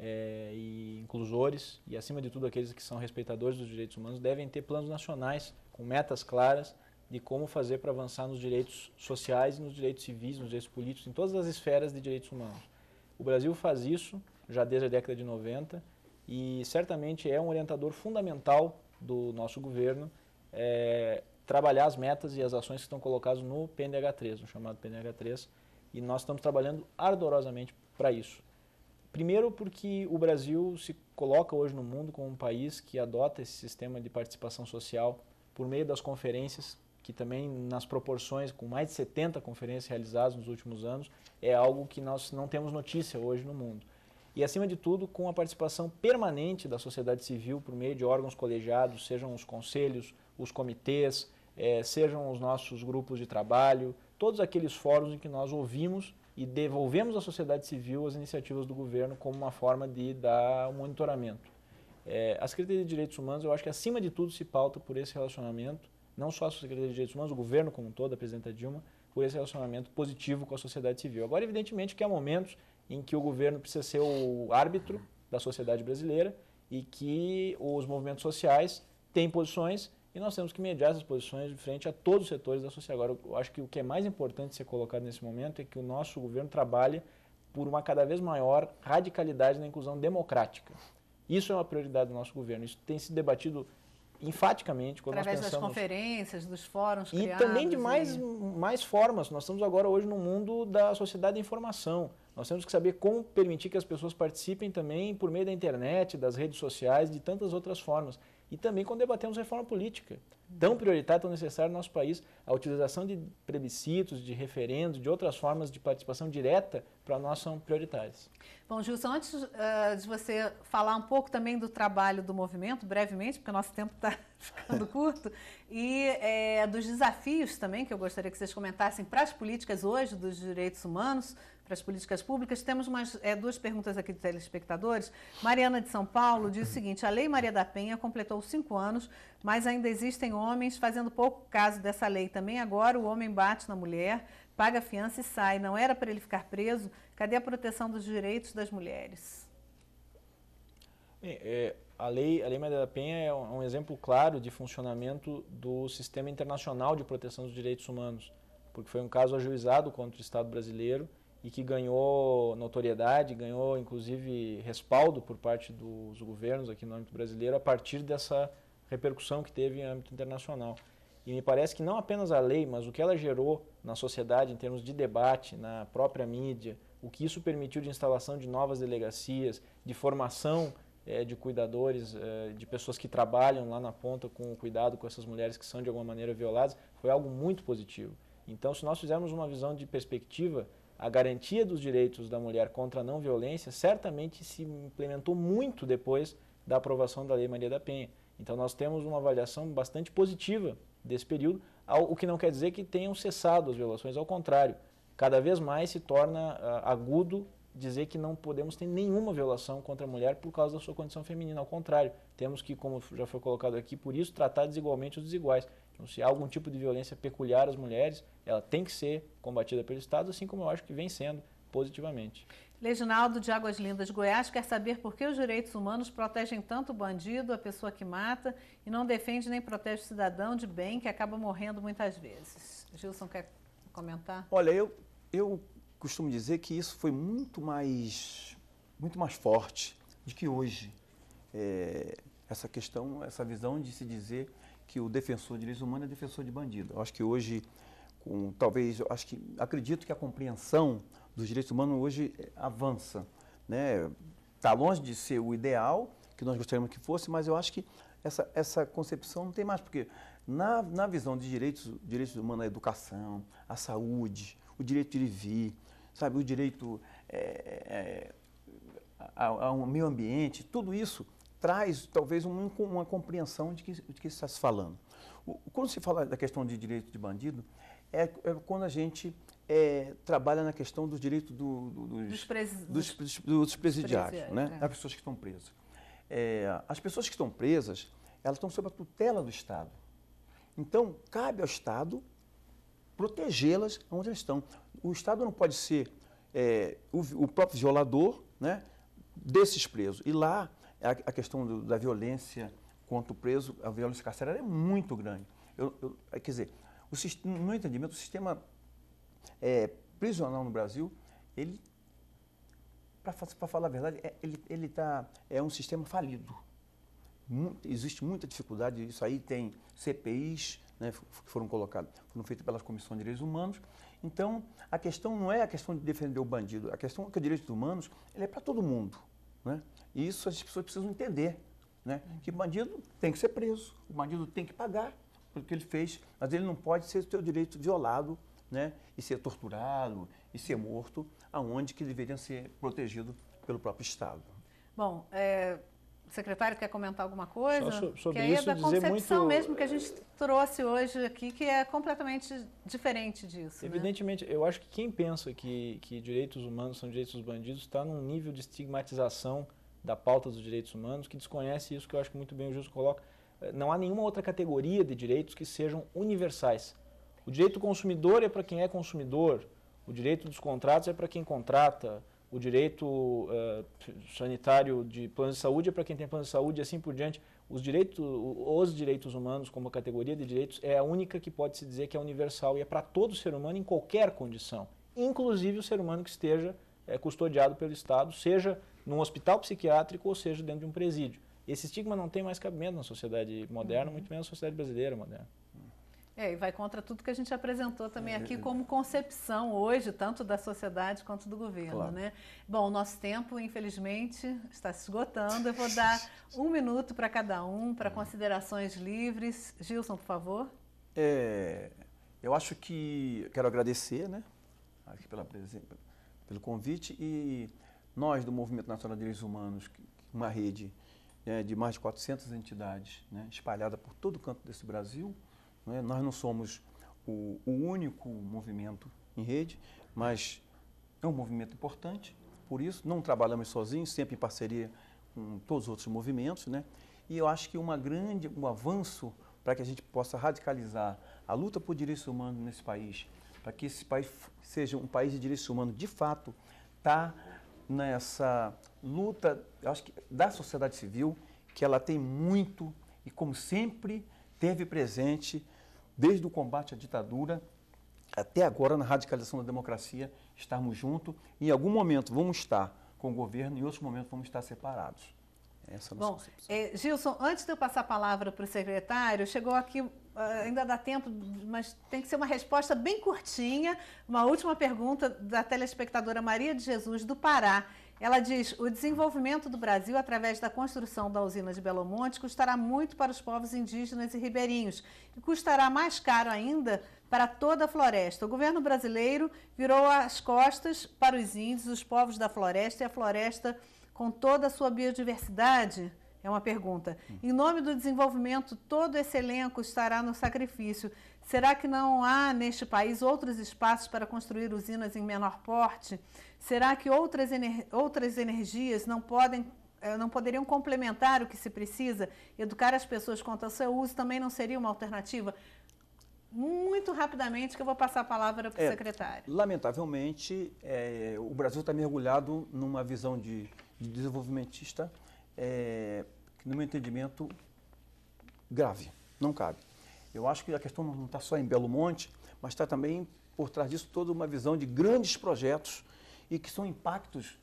e inclusores, e acima de tudo aqueles que são respeitadores dos direitos humanos, devem ter planos nacionais com metas claras de como fazer para avançar nos direitos sociais, nos direitos civis, nos direitos políticos, em todas as esferas de direitos humanos. O Brasil faz isso já desde a década de 90 e certamente é um orientador fundamental do nosso governo trabalhar as metas e as ações que estão colocadas no PNDH3, no chamado PNDH3, e nós estamos trabalhando ardorosamente para isso. Primeiro porque o Brasil se coloca hoje no mundo como um país que adota esse sistema de participação social por meio das conferências, que também nas proporções, com mais de 70 conferências realizadas nos últimos anos, é algo que nós não temos notícia hoje no mundo. E, acima de tudo, com a participação permanente da sociedade civil por meio de órgãos colegiados, sejam os conselhos, os comitês, sejam os nossos grupos de trabalho, todos aqueles fóruns em que nós ouvimos e devolvemos à sociedade civil as iniciativas do governo como uma forma de dar um monitoramento. A Secretaria de Direitos Humanos, eu acho que, acima de tudo, se pauta por esse relacionamento, não só a Secretaria de Direitos Humanos, o governo como um todo, a presidenta Dilma, por esse relacionamento positivo com a sociedade civil. Agora, evidentemente, que há momentos em que o governo precisa ser o árbitro da sociedade brasileira e que os movimentos sociais têm posições e nós temos que mediar essas posições de frente a todos os setores da sociedade. Agora, eu acho que o que é mais importante ser colocado nesse momento é que o nosso governo trabalhe por uma cada vez maior radicalidade na inclusão democrática. Isso é uma prioridade do nosso governo. Isso tem sido debatido enfaticamente quando através nós pensamos... das conferências, dos fóruns e criados. E também de mais formas. Nós estamos agora hoje no mundo da sociedade da informação. Nós temos que saber como permitir que as pessoas participem também por meio da internet, das redes sociais, de tantas outras formas. E também quando debatemos reforma política, tão prioritária, tão necessária no nosso país, a utilização de plebiscitos, de referendos, de outras formas de participação direta para nós são prioritárias. Bom, Gilson, antes de você falar um pouco também do trabalho do movimento, brevemente, porque o nosso tempo está ficando curto, e dos desafios também, que eu gostaria que vocês comentassem para as políticas hoje dos direitos humanos, para as políticas públicas. Temos duas perguntas aqui de telespectadores. Mariana de São Paulo diz o seguinte: a Lei Maria da Penha completou 5 anos, mas ainda existem homens fazendo pouco caso dessa lei. Também agora o homem bate na mulher, paga fiança e sai. Não era para ele ficar preso? Cadê a proteção dos direitos das mulheres? Bem, a Lei Maria da Penha é um exemplo claro de funcionamento do sistema internacional de proteção dos direitos humanos, porque foi um caso ajuizado contra o Estado brasileiro e que ganhou notoriedade, ganhou inclusive respaldo por parte dos governos aqui no âmbito brasileiro a partir dessa repercussão que teve em âmbito internacional. E me parece que não apenas a lei, mas o que ela gerou na sociedade em termos de debate, na própria mídia, o que isso permitiu de instalação de novas delegacias, de formação de cuidadores, de pessoas que trabalham lá na ponta com o cuidado com essas mulheres que são de alguma maneira violadas, foi algo muito positivo. Então, se nós fizermos uma visão de perspectiva, a garantia dos direitos da mulher contra a não violência certamente se implementou muito depois da aprovação da Lei Maria da Penha. Então nós temos uma avaliação bastante positiva desse período, o que não quer dizer que tenham cessado as violações, ao contrário, cada vez mais se torna agudo dizer que não podemos ter nenhuma violação contra a mulher por causa da sua condição feminina. Ao contrário, temos que, como já foi colocado aqui, por isso tratar desigualmente os desiguais. Então, se há algum tipo de violência peculiar às mulheres, ela tem que ser combatida pelo Estado, assim como eu acho que vem sendo positivamente. Leginaldo de Águas Lindas, Goiás, quer saber por que os direitos humanos protegem tanto o bandido, a pessoa que mata, e não defende nem protege o cidadão de bem que acaba morrendo muitas vezes. Gilson, quer comentar? Olha, eu costumo dizer que isso foi muito mais forte do que hoje. Essa questão, essa visão de se dizer que o defensor de direitos humanos é defensor de bandido. Eu acho que hoje, acredito que a compreensão dos direitos humanos hoje avança, né? Está longe de ser o ideal que nós gostaríamos que fosse, mas eu acho que essa concepção não tem mais, porque na visão de direitos humanos, a educação, a saúde, o direito de vir, sabe, o direito ao meio ambiente, tudo isso traz talvez uma compreensão de que está se falando. Quando se fala da questão de direito de bandido, é quando a gente trabalha na questão dos direitos dos presidiários, né? Das pessoas que estão presas. As pessoas que estão presas, elas estão sob a tutela do Estado. Então, cabe ao Estado protegê-las onde elas estão. O Estado não pode ser o próprio violador, né, desses presos. E lá, a questão da violência contra o preso, a violência carcerária é muito grande. Quer dizer, no meu entendimento, o sistema prisional no Brasil, ele, para falar a verdade, é um sistema falido. Existe muita dificuldade, isso aí tem CPIs, né, que foram feitas pelas comissões de direitos humanos. Então, a questão não é a questão de defender o bandido, a questão é que os direitos humanos ele é para todo mundo, né? E isso as pessoas precisam entender, né? Que o bandido tem que ser preso, o bandido tem que pagar pelo que ele fez, mas ele não pode ter o seu direito violado, né? E ser torturado, e ser morto, aonde que deveria ser protegido pelo próprio Estado. Bom, o secretário quer comentar alguma coisa? Só sobre que aí isso, é da concepção muito... mesmo que a gente trouxe hoje aqui, que é completamente diferente disso. Evidentemente, né? Eu acho que quem pensa que direitos humanos são direitos dos bandidos está num nível de estigmatização da pauta dos direitos humanos que desconhece isso que eu acho que muito bem o Gilson coloca. Não há nenhuma outra categoria de direitos que sejam universais. O direito do consumidor é para quem é consumidor, o direito dos contratos é para quem contrata, o direito sanitário de plano de saúde é para quem tem plano de saúde e assim por diante. Os direitos humanos como categoria de direitos é a única que pode se dizer que é universal e é para todo ser humano em qualquer condição, inclusive o ser humano que esteja custodiado pelo Estado, seja num hospital psiquiátrico ou seja dentro de um presídio. Esse estigma não tem mais cabimento na sociedade moderna, muito menos na sociedade brasileira moderna. E vai contra tudo que a gente apresentou também aqui como concepção hoje, tanto da sociedade quanto do governo, claro, né? Bom, o nosso tempo, infelizmente, está se esgotando. Eu vou dar 1 minuto para cada um, para considerações livres. Gilson, por favor. Eu acho que quero agradecer, né, aqui pelo convite, e nós do Movimento Nacional de Direitos Humanos, uma rede de mais de 400 entidades, né, espalhada por todo o canto desse Brasil. Nós não somos o único movimento em rede, mas é um movimento importante, por isso não trabalhamos sozinhos, sempre em parceria com todos os outros movimentos, né? E eu acho que um avanço para que a gente possa radicalizar a luta por direitos humanos nesse país, para que esse país seja um país de direitos humanos de fato, está nessa luta, eu acho que da sociedade civil, que ela tem muito e como sempre teve presente desde o combate à ditadura até agora na radicalização da democracia, estarmos juntos. Em algum momento vamos estar com o governo, em outros momentos vamos estar separados. Essa é a nossa concepção. Gilson, antes de eu passar a palavra para o secretário, chegou aqui, ainda dá tempo, mas tem que ser uma resposta bem curtinha, uma última pergunta da telespectadora Maria de Jesus, do Pará. Ela diz: o desenvolvimento do Brasil através da construção da usina de Belo Monte custará muito para os povos indígenas e ribeirinhos e custará mais caro ainda para toda a floresta. O governo brasileiro virou as costas para os índios, os povos da floresta e a floresta com toda a sua biodiversidade? É uma pergunta. Em nome do desenvolvimento, todo esse elenco estará no sacrifício. Será que não há neste país outros espaços para construir usinas em menor porte? Será que outras energias não poderiam complementar o que se precisa? Educar as pessoas quanto ao seu uso também não seria uma alternativa? Muito rapidamente, que eu vou passar a palavra para o secretário. Lamentavelmente, o Brasil está mergulhado numa visão de desenvolvimentista, que, no meu entendimento, grave, não cabe. Eu acho que a questão não está só em Belo Monte, mas está também por trás disso toda uma visão de grandes projetos e que são impactos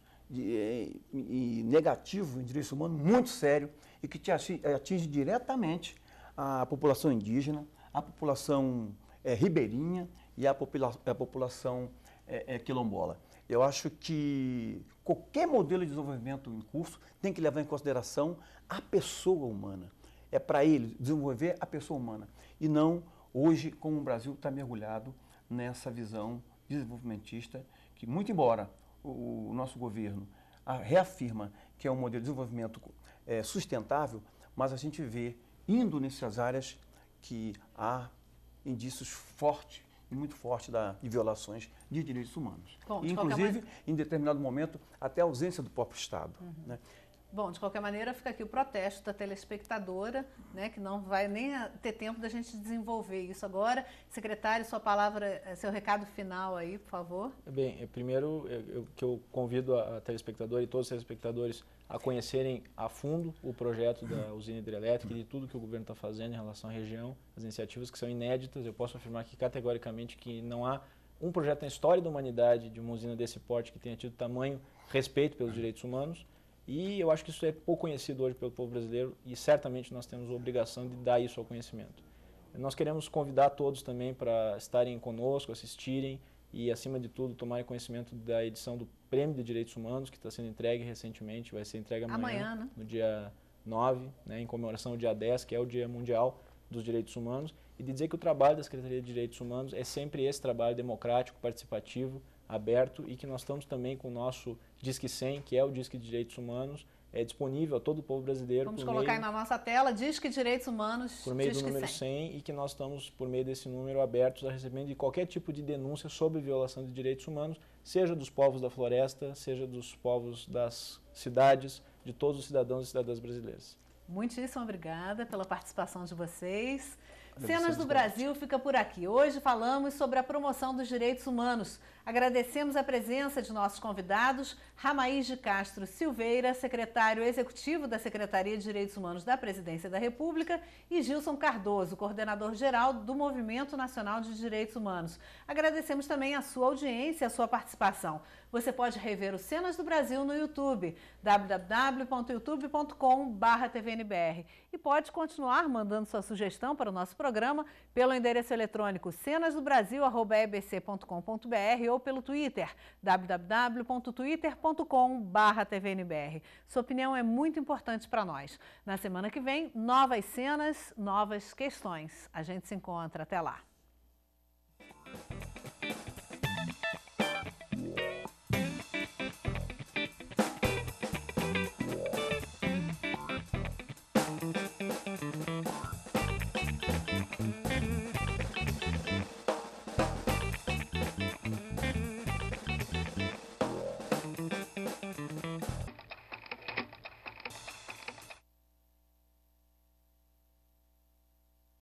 negativos em direitos humanos muito sério e que atinge diretamente a população indígena, a população ribeirinha e a população quilombola. Eu acho que qualquer modelo de desenvolvimento em curso tem que levar em consideração a pessoa humana. É para ele desenvolver a pessoa humana e não hoje como o Brasil está mergulhado nessa visão desenvolvimentista que, muito embora o nosso governo reafirma que é um modelo de desenvolvimento sustentável, mas a gente vê indo nessas áreas que há indícios fortes e muito fortes de violações de direitos humanos. Bom, e, inclusive, em determinado momento, até a ausência do próprio Estado. Né? Bom, de qualquer maneira, fica aqui o protesto da telespectadora, né, que não vai nem ter tempo da gente desenvolver isso agora. Secretário, sua palavra, seu recado final aí, por favor. Bem, primeiro que eu convido a telespectadora e todos os telespectadores a conhecerem a fundo o projeto da usina hidrelétrica e de tudo que o governo está fazendo em relação à região, as iniciativas que são inéditas. Eu posso afirmar aqui categoricamente que não há um projeto na história da humanidade de uma usina desse porte que tenha tido tamanho respeito pelos direitos humanos. E eu acho que isso é pouco conhecido hoje pelo povo brasileiro e certamente nós temos a obrigação de dar isso ao conhecimento. Nós queremos convidar todos também para estarem conosco, assistirem e, acima de tudo, tomarem conhecimento da edição do Prêmio de Direitos Humanos, que está sendo entregue recentemente, vai ser entregue amanhã né? No dia 9, né, em comemoração ao dia 10, que é o Dia Mundial dos Direitos Humanos, e de dizer que o trabalho da Secretaria de Direitos Humanos é sempre esse trabalho democrático, participativo, aberto e que nós estamos também com o nosso Disque 100, que é o Disque de Direitos Humanos, disponível a todo o povo brasileiro. Vamos colocar aí na nossa tela, Disque Direitos Humanos, por meio do número 100 e que nós estamos, por meio desse número, abertos a recebimento de qualquer tipo de denúncia sobre violação de direitos humanos, seja dos povos da floresta, seja dos povos das cidades, de todos os cidadãos e cidadãs brasileiras. Muitíssimo obrigada pela participação de vocês. Cenas do Brasil fica por aqui. Hoje falamos sobre a promoção dos direitos humanos. Agradecemos a presença de nossos convidados, Ramaís de Castro Silveira, secretário executivo da Secretaria de Direitos Humanos da Presidência da República, e Gilson Cardoso, coordenador-geral do Movimento Nacional de Direitos Humanos. Agradecemos também a sua audiência e a sua participação. Você pode rever o Cenas do Brasil no YouTube, www.youtube.com/tvnbr, e pode continuar mandando sua sugestão para o nosso programa pelo endereço eletrônico cenasdobrasil@ebc.com.br ou pelo Twitter, www.twitter.com/tvnbr. Sua opinião é muito importante para nós. Na semana que vem, novas cenas, novas questões. A gente se encontra. Até lá.